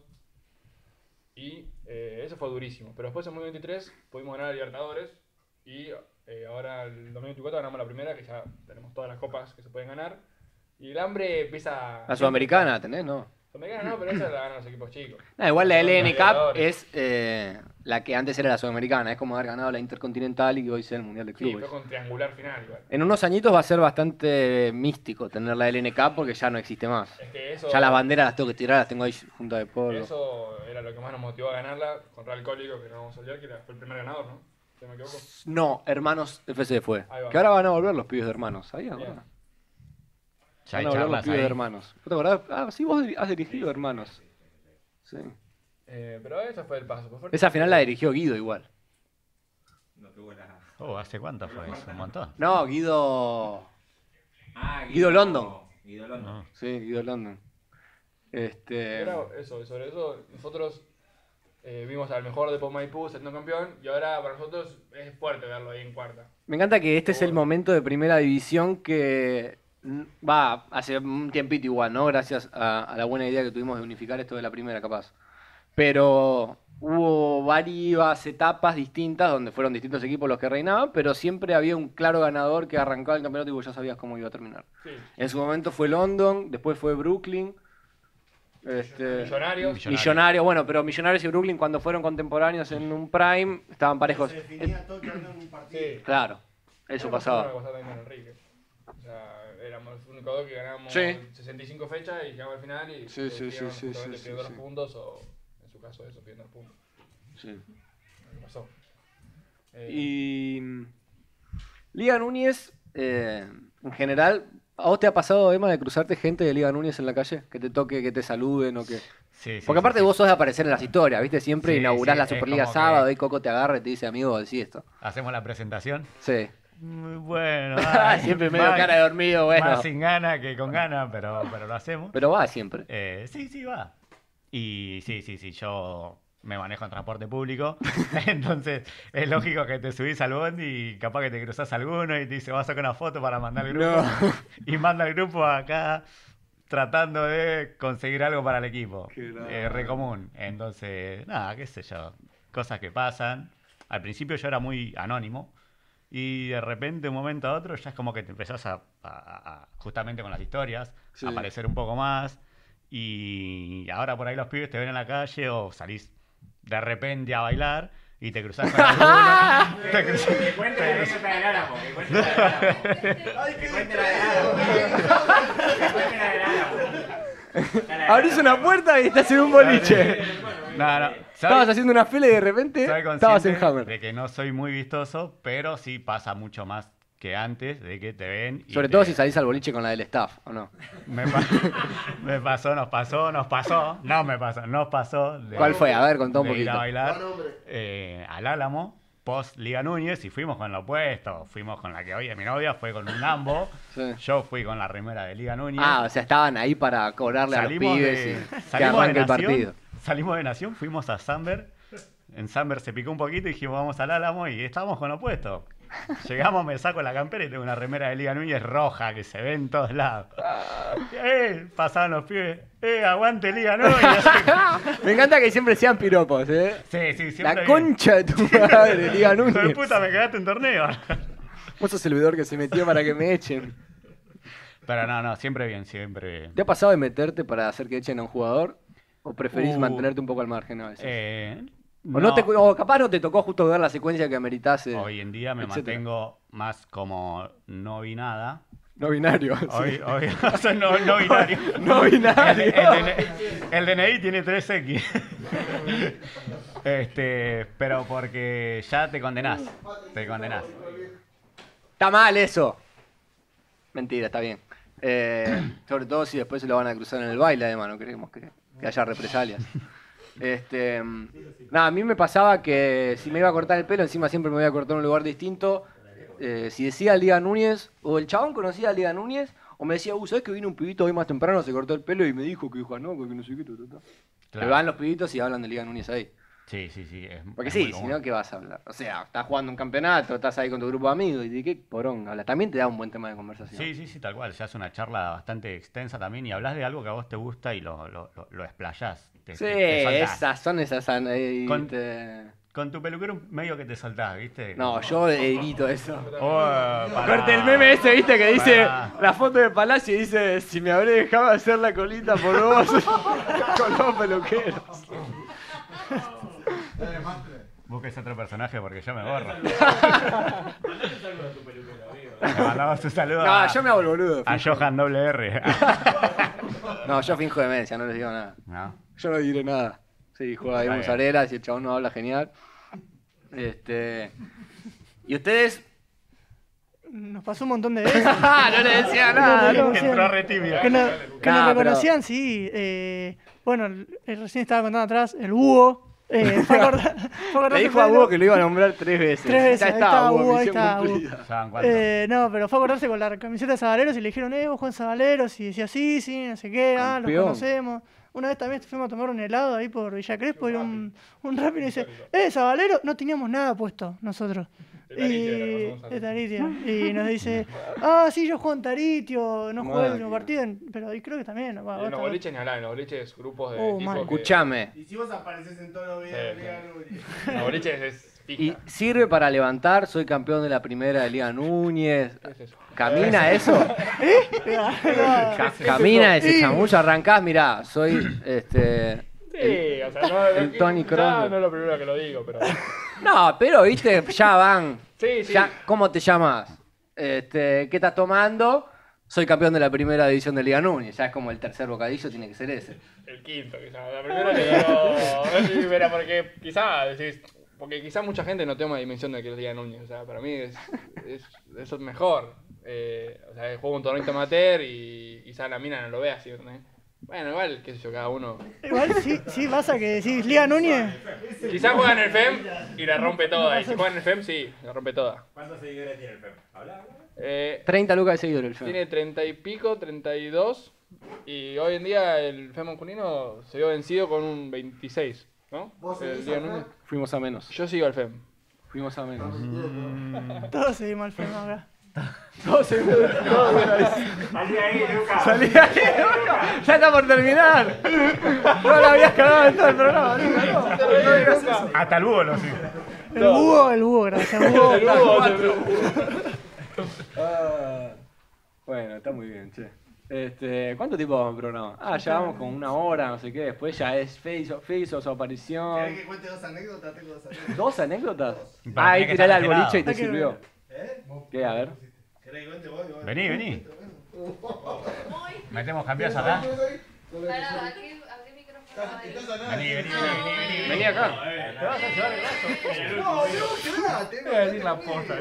Y eh, eso fue durísimo, pero después en dos mil veintitrés pudimos ganar a Libertadores y eh, ahora el dos mil veinticuatro ganamos la primera, que ya tenemos todas las copas que se pueden ganar. Y el hambre empieza... La Sudamericana tenés, ¿no? Sudamericana no, pero esa la ganan los equipos chicos. Ah, igual la L N Cup Libertadores. es eh, la que antes era la Sudamericana, es como haber ganado la Intercontinental y que hoy sea el Mundial de Sí, Clubes. fue con triangular final igual. En unos añitos va a ser bastante místico tener la L N Cup porque ya no existe más. Es que eso, Ya las banderas las tengo que tirar, las tengo ahí juntas de polvo. eso era lo que más nos motivó a ganarla con Real Cólico, que no vamos a olvidar que era- fue el primer ganador, ¿no? Si no me equivoco. No, Hermanos F C fue. Ahí va. Que ahora van a volver los pibes de Hermanos, ¿sabías? Bien. Bueno, Ya van hay a volver los charlas pibes de ahí. Hermanos. ¿No te acordás? Ah, sí, vos has dirigido Hermanos. Sí. Eh, pero ese fue el paso. Fue fuerte. Esa final la dirigió Guido igual. No tuvo la. Oh, ¿hace cuánto fue eso? Un montón. No, Guido... Ah, Guido London. Guido London. No. Sí, Guido London. Este... Era eso, y sobre eso nosotros eh, vimos al mejor de Pop Maipú siendo campeón y ahora para nosotros es fuerte verlo ahí en cuarta. Me encanta que este es el momento de primera división que mm, va hace un tiempito igual, ¿no? Gracias a, a la buena idea que tuvimos de unificar esto de la primera, capaz. Pero hubo varias etapas distintas donde fueron distintos equipos los que reinaban, pero siempre había un claro ganador que arrancaba el campeonato y vos ya sabías cómo iba a terminar. Sí. En su momento fue London, después fue Brooklyn. Este, Millonarios. Millonarios, bueno, pero Millonarios y Brooklyn cuando fueron contemporáneos en un prime estaban parejos. Se definía todo el torneo en un partido. Sí. Claro, eso Creo que pasaba. fue una cosa también con Enrique. O sea, éramos los únicos dos que ganábamos Sí. sesenta y cinco fechas y llegamos al final y Sí, sí, sí, decidieron sí, justamente sí, pidiendo sí, los sí. puntos o en su caso eso, pidiendo los puntos. Sí. Lo que pasó. Eh, Y mm, Liga Núñez, eh, en general, ¿a vos te ha pasado, Emma, de cruzarte gente de Liga Núñez en la calle? Que te toque, que te saluden o que... Sí, sí, Porque sí, aparte sí. vos sos de aparecer en las historias, ¿viste? Siempre Sí, inaugurás sí, la es Superliga como que- sábado y Coco te agarra y te dice, amigo, decí esto. ¿Hacemos la presentación? Sí. Muy bueno. ay, Siempre medio más- cara de dormido, bueno. Más sin gana que con gana, pero, pero lo hacemos. Pero va siempre. Eh, sí, sí, va. Y sí, sí, sí, yo me manejo en transporte público, entonces es lógico que te subís al bondi y capaz que te cruzás alguno y te dice, vas a sacar una foto para mandar al grupo. No. Y manda al grupo acá tratando de conseguir algo para el equipo. Qué grande. Eh, re común. Entonces, nada, qué sé yo, cosas que pasan. Al principio yo era muy anónimo. Y de repente, de un momento a otro, ya es como que te empezás a, a- a- justamente con las historias, Sí. a aparecer un poco más. Y ahora por ahí los pibes te ven en la calle o salís de repente a bailar y te cruzás con alguno. te cruzás- Que cuente la anécdota del Álamo. Que cuente la del Álamo. Que cuente la del Álamo. Que cuente la del Álamo. Abrís una puerta y estás en un boliche. No, no. Estabas haciendo una fila y de repente Soy estabas en consciente Hammer. de que no soy muy vistoso, pero sí pasa mucho más que antes de que te ven. y Sobre te- todo si salís al boliche con la del staff, ¿o no? Me, pa- me pasó, nos pasó, nos pasó. No me pasó, nos pasó. de- ¿Cuál fue? A ver, contá un de ir poquito. a bailar eh, al Álamo, post Liga Núñez, y fuimos con lo opuesto. Fuimos con la que hoy es mi novia, fue con un Lambo. Sí. Yo fui con la remera de Liga Núñez. Ah, o sea, estaban ahí para cobrarle a los Salimos pibes de, y que salimos de arranque el Nación, partido. Salimos de Nación, fuimos a Samber. En Samber se picó un poquito y dijimos vamos al Álamo y estábamos con lo opuesto. Llegamos, me saco la campera y tengo una remera de Liga Núñez roja que se ve en todos lados. ¡Eh! Pasaban los pibes. ¡Eh! ¡Aguante Liga Núñez! Me encanta que siempre sean piropos, ¿eh? Sí, sí, siempre. La bien. concha de tu madre, Liga Hijo de Núñez. puta, me cagaste en torneo. Vos sos el vidor que se metió para que me echen. Pero no, no, siempre bien, siempre bien. ¿Te ha pasado de meterte para hacer que echen a un jugador? ¿O preferís Uh. mantenerte un poco al margen a veces? Eh, o, no te- o capaz no te tocó justo ver la secuencia que ameritase. Hoy en día me etcétera. mantengo más como no vi nada. No binario. Hoy, sí. hoy, o sea, no, no binario. No binario. El, el, D N I el D N I tiene tres equis. Este, pero porque ya te condenás. Te condenás. Está mal eso. Mentira, está bien. Eh, sobre todo si después se lo van a cruzar en el baile, además, no queremos que, que haya represalias. Este, nada, a mí me pasaba que si me iba a cortar el pelo, encima siempre me voy a cortar en un lugar distinto. eh, si decía Liga Núñez, o el chabón conocía a Liga Núñez, o me decía, uh, ¿sabes que vino un pibito hoy más temprano, se cortó el pelo y me dijo que dijo, no, porque no sé qué, ta, ta, ta"? Claro. Le van los pibitos y hablan de Liga Núñez ahí. Sí, sí, sí. Es, Porque es sí, muy si común. no, ¿qué vas a hablar? O sea, estás jugando un campeonato, estás ahí con tu grupo de amigos, y de qué porón hablas. También te da un buen tema de conversación. Sí, sí, sí, tal cual. Se hace una charla bastante extensa también y hablas de algo que a vos te gusta y lo, lo, lo, lo explayás. Te, Sí, te- te soltás. esas son esas... ahí Con- te- Con tu peluquero medio que te soltás, ¿viste? No, yo evito eso. Oh, pará. Corte el meme ese, viste, que dice Pará. la foto de Palacio y dice, si me habré dejado hacer la colita por vos, con los peluqueros. Busques otro personaje porque yo me borro. Le mandamos un saludo No, a, yo me hago el boludo. a Johan doble R. No, yo finjo demencia, no les digo nada. No. Yo no diré nada. Sí, juega ahí Está bien. mozzarella, si el chabón no habla, genial. Este... ¿Y ustedes? Nos pasó un montón de veces. No le decía nada, Que nos ¿no? reconocían. Entró re tibio. Que, no- que Nah, nos pero- reconocían, sí. eh, bueno, el- el recién estaba contando atrás, el búho. Eh, fue a cortar- fue a cortarse Le el dijo a pelo. Hugo que lo iba a nombrar tres veces. Tres veces, Ya ahí está, está, Hugo, Hugo, ahí misión está, cumplida. ¿Saben cuánto? Eh, no, pero fue a cortarse con la camiseta de Sabaleros y le dijeron, eh, vos Juan Sabaleros, y decía, sí, sí, no sé qué, ah, los Campeón. conocemos. Una vez también fuimos a tomar un helado ahí por Villa Crespo y un, un rap y nos dice, eh, Sabalero, no teníamos nada puesto nosotros. De Taritio era, Y, pasamos a de Taritio. Y nos dice, ah, sí, yo juego en Taritio, no jugué el último partido, en- pero ahí creo que también. va, Y vos en los también. boliches ni hablar, en los boliches grupos de Oh, equipos mal. que- Escuchame. Y si vos apareces en todos los videos Sí, de Liga sí. Núñez. En los boliches es Y fija. sirve para levantar, soy campeón de la primera de Liga Núñez. ¿Qué es eso? ¿Camina eso? Ca- camina ese chamullo, arrancás, mirá, soy este. Sí, o sea, no, el no- Tony quizá Kroos. no es lo primero que lo digo, pero. No, pero viste, ya van. Sí, sí. Ya, ¿cómo te llamas? Este, ¿qué estás tomando? Soy campeón de la primera división de Liga Núñez. Ya es como el tercer bocadillo, tiene que ser ese. El quinto, quizás. La primera le digo. Sí, mira, porque quizá decís. Porque quizá mucha gente no toma dimensión de que es Liga Núñez. O sea, para mí es, es, eso es mejor. Eh, o sea, juego un torneo amateur y quizá la mina no lo vea así, ¿entendés? Bueno, igual, qué sé yo, cada uno. Igual sí, sí pasa que decís, Liga Núñez, Quizá juega en el F E M y la rompe toda. Y si juega en el F E M, sí, la rompe toda. ¿Cuántos seguidores tiene el P E M? ¿Habla? habla? Eh, treinta lucas de seguidores el tiene treinta y pico, treinta y dos. Y hoy en día el F E M masculino se vio vencido con un veintiséis, ¿no? ¿Vos El seguís Liga al Núñez. Fuimos a menos. Yo sigo al F E M. Fuimos a menos. todos seguimos al FEM acá. Todos se todos Salí ahí, Lucas. Salí ahí, Lucas. Ya está por terminar. No la habías cagado en todo el programa, Lucas, no. No digas eso. Hasta el búho lo sigo. El búho, el búho, gracias. Búho. El Hugo, el Hugo. Ah, bueno, está muy bien, che. Este, ¿cuánto tiempo vamos en programa? Ah, ya vamos con una hora, no sé qué. Después ya es Face o, face o su aparición. ¿Querés que cuente dos anécdotas? Tengo dos anécdotas. ¿Dos anécdotas? Pero Ah, ahí tenés que tirale al estar boliche y te Hay que sirvió. ver. ¿Eh? ¿Qué? A ver. ¿Querés que cuente vos? Vos- Vení, vení. Muy. Metemos cambiazo acá. Pará, ¿a qué, a qué micrófono va a ir? Estás a nada. Vení, vení, vení, vení, vení. Vení acá. ¿Te vas a llevar el brazo? No, no, que nada, tengo Voy a decir la posta,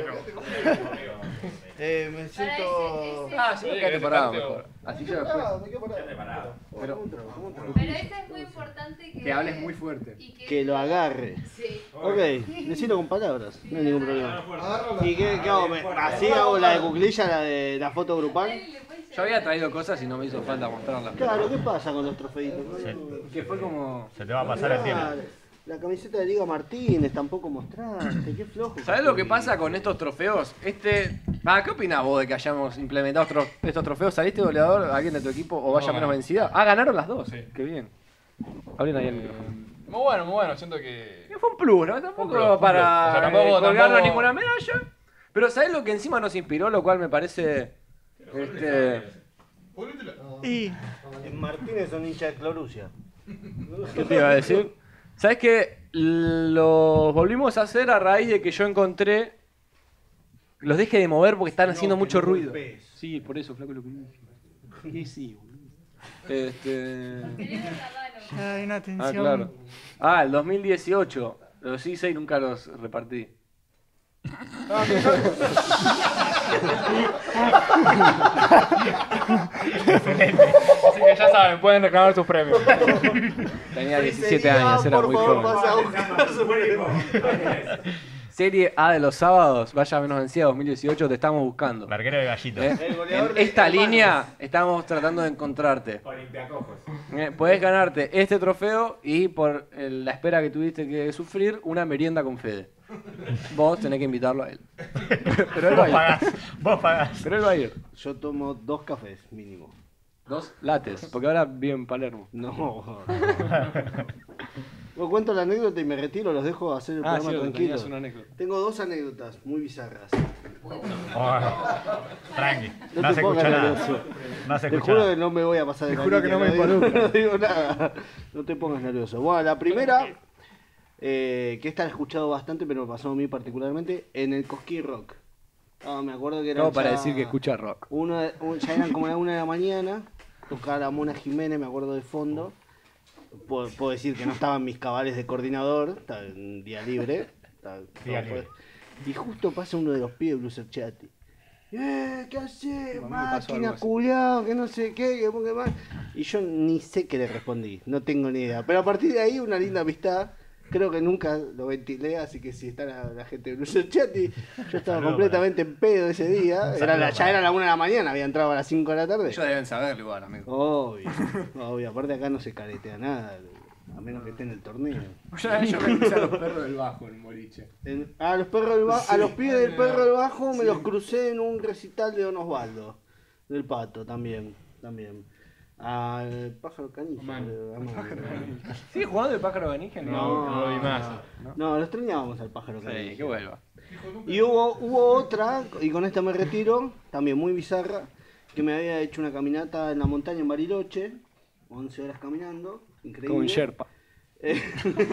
Eh, me siento. Ah, sí, Sí, quédate ese parado partido. mejor. Así yo Ah, después. me quedo parado. Pero Pero este es muy importante que. que hables muy fuerte. y Que lo agarre. Sí. Ok, decilo con palabras, no hay ningún problema. Agárrala. ¿Y qué, qué hago? ¿Me- ¿Así hago la de cuclilla, la de la foto grupal? Yo había traído cosas y no me hizo falta mostrarlas. Claro, ¿qué pasa con los trofeitos? Que fue como... Se te va a pasar el tiempo. Claro, la camiseta de Liga Martínez tampoco mostraste, qué flojo. ¿Sabés lo que pasa con estos trofeos? Este... Ah, ¿qué opinás vos de que hayamos implementado tro- estos trofeos? ¿Saliste goleador alguien de tu equipo o vaya No, menos no. vencida? Ah, ganaron las dos. Sí. Qué bien. Hablen ahí el Eh, micrófono. Muy bueno, muy bueno. Siento que. Que Fue un plus, ¿no? Tampoco Un plus, un para plus. O sea, tampoco- eh, colgarnos tampoco- ninguna medalla. Pero ¿sabés lo que encima nos inspiró? Lo cual me parece... Este... Y En Martínez son hinchas de Clorucia. ¿Qué te iba a decir? ¿Sabes qué? Los volvimos a hacer a raíz de que yo encontré... Los dejé de mover porque están haciendo mucho ruido. Sí, por eso, flaco, lo que dije. ¿Qué sí, boludo? Este... ya hay una Ah, tensión. claro. Ah, el dos mil dieciocho. Los hice y nunca los repartí. Así que ya saben, pueden reclamar sus premios. Tenía diecisiete años, era Por muy favor, joven. pasa a buscar su premio. Serie A de los sábados, vaya menos vencida dos mil dieciocho, te estamos buscando. Larguero de gallito. ¿Eh? En esta línea estamos tratando de encontrarte. Olimpiacojos. Eh, Podés ganarte este trofeo y por el- la espera que tuviste que sufrir, una merienda con Fede. Vos tenés que invitarlo a él. Pero él va a Vos ir. pagás, vos pagás. Pero él va a ir. Yo tomo dos cafés mínimo. Dos lates, porque ahora vive en Palermo. No. Bueno, cuento la anécdota y me retiro, los dejo hacer el Ah, programa sí, tranquilo. tenías una anécdota. Tengo dos anécdotas muy bizarras. Oh, tranqui. No, No, te se pongas escucha nervioso. nada. No se Te escucha juro nada. que no me voy a pasar de Te la juro que línea, no me digo- involucro. No digo nada. No te pongas nervioso. Bueno, la primera, eh, que esta la he escuchado bastante, pero me pasó a mí particularmente, en el Cosquín Rock. Ah, me acuerdo que era Todo para ya decir que escucha rock. uno de- un- ya eran como las una de la mañana, tocaba la Mona Jiménez, me acuerdo de fondo. Puedo, puedo decir que no estaba en mis cabales de coordinador, estaba en día libre. estaba- Día todo libre. fue- Y justo pasa uno de los pibes de Blueser Chati. ¡Eh! ¿Qué haces? A mí me pasó Máquina, algo así. culiao, que no sé qué, que ponga más. Y yo ni sé qué le respondí, no tengo ni idea. Pero a partir de ahí, una linda amistad. Creo que nunca lo ventilé, así que si está la, la gente de Bluser Chati, yo estaba Saludo completamente en pedo ese día. Era Saludo la- ya para- era la una de la mañana, había entrado a las cinco de la tarde. Ellos deben saberlo igual, amigo. Obvio, obvio. Aparte acá no se caretea nada, a menos que esté en el torneo. Ya, yo me crucé a los perros del bajo en Moliche. En- a los perros del ba- a los pibes del perro del bajo me los crucé en un recital de Don Osvaldo, del Pato también, también. Al pájaro canilla. Man. creo, vamos. ¿Sigue jugando el pájaro benígeno? No, no lo vi más. No, lo extrañábamos al pájaro Sí, canilla. que vuelva. Y hubo, hubo otra, y con esta me retiro, también muy bizarra, que me había hecho una caminata en la montaña en Bariloche, once horas caminando, increíble. Con un Sherpa. Eh,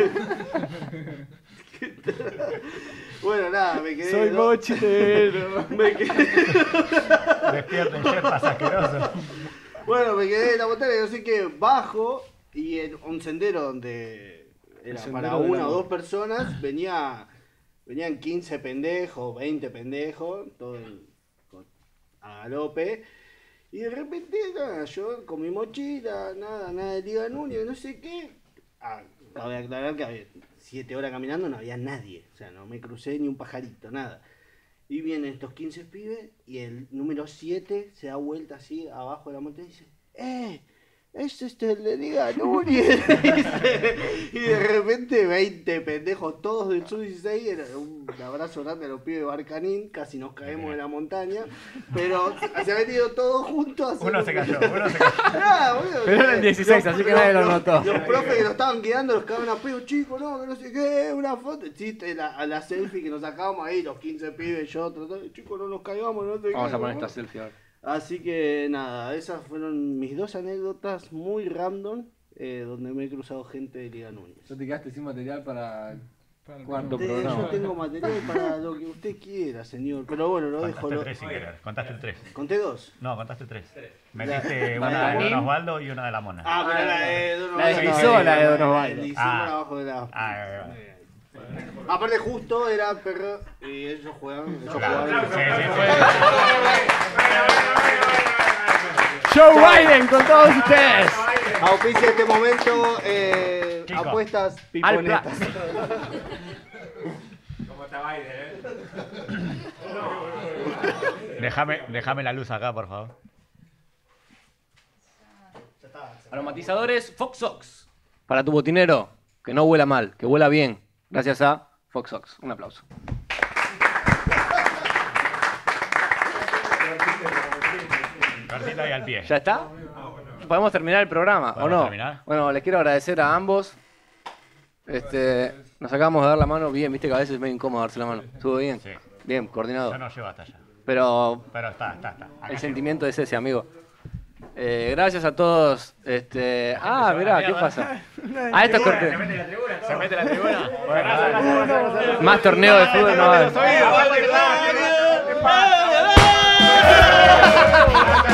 bueno, nada, me quedé. Soy ¿no? mochilero. Me quedé, Despierten yerpas asquerosos. bueno, me quedé en la montaña, no sé qué, bajo, y en un sendero donde era sendero para del una o amor. dos personas, venía, venían quince pendejos, veinte pendejos, todo en- con- a galope. Y de repente, nada, yo con mi mochila, nada, nada de Liga Núñez, no sé qué. Ah, cabe aclarar que había siete horas caminando, no había nadie. O sea, no me crucé ni un pajarito, nada. Y vienen estos quince pibes y el número siete se da vuelta así abajo de la montaña y dice, ¡eh! ¡Es este el de Liga Núñez! dice. Y de repente veinte pendejos, todos del sub dieciséis, era un abrazo grande a los pibes de Barcanín, casi nos caemos de la montaña, pero se han metido todos juntos a hacer Uno un- se cayó, uno se cayó. Ah, boludo, Pero eran dieciséis, así que nadie lo notó. Los profes que nos estaban guiando los cagaban a pedo, chicos, no, que no sé qué, una foto. Chiste, la, a la selfie que nos sacábamos ahí, los quince pibes, yo, tratando, chicos, no nos caigamos, no sé Vamos qué, a poner ¿no? esta selfie ahora. Así que nada, esas fueron mis dos anécdotas muy random, eh, donde me he cruzado gente de Liga Núñez. Ya te quedaste sin material para Para el cuarto Te- programa. yo tengo material para lo que usted quiera, señor, pero bueno, lo dejo. Contaste Lo... tres sin querer. Contaste tres. ¿Conté dos? No, contaste tres. La- Metiste la una de de Don Osvaldo y una de la Mona. Ah, pero la de Don La Osvaldo, deslizó, no, la de Don la Osvaldo. deslizó Ah. por abajo de la... Ah, ahí va. Aparte justo era perro y ellos jugaban, ellos Claro. jugaban. Sí, sí, Joe Biden con todos ustedes. Auspicia este momento eh, Chico. apuestas Al piponetas. ¿Cómo está Biden, eh? sí. Déjame, déjame la luz acá, por favor. Aromatizadores Fox Ox. Para tu botinero, que no huela mal, que huela bien. Gracias a Fox Ox. Un aplauso. Cortito ahí al pie. ¿Ya está? ¿Podemos terminar el programa o ¿Podemos no? terminar? Bueno, les quiero agradecer a ambos. Este, nos acabamos de dar la mano bien, viste que a veces es medio incómodo darse la mano. ¿Estuvo bien? Sí. Bien, coordinado. Yo no llego hasta allá. Pero Pero está, está, está. Acá el llego. sentimiento es ese, amigo. Eh, gracias a todos. Este, ah, mirá, ¿qué pasa? Ah, esto es corte. Se mete la tribuna. ¿Se mete la tribuna? Bueno, dale. Más torneo de fútbol no va a haber. Aguante, Juan.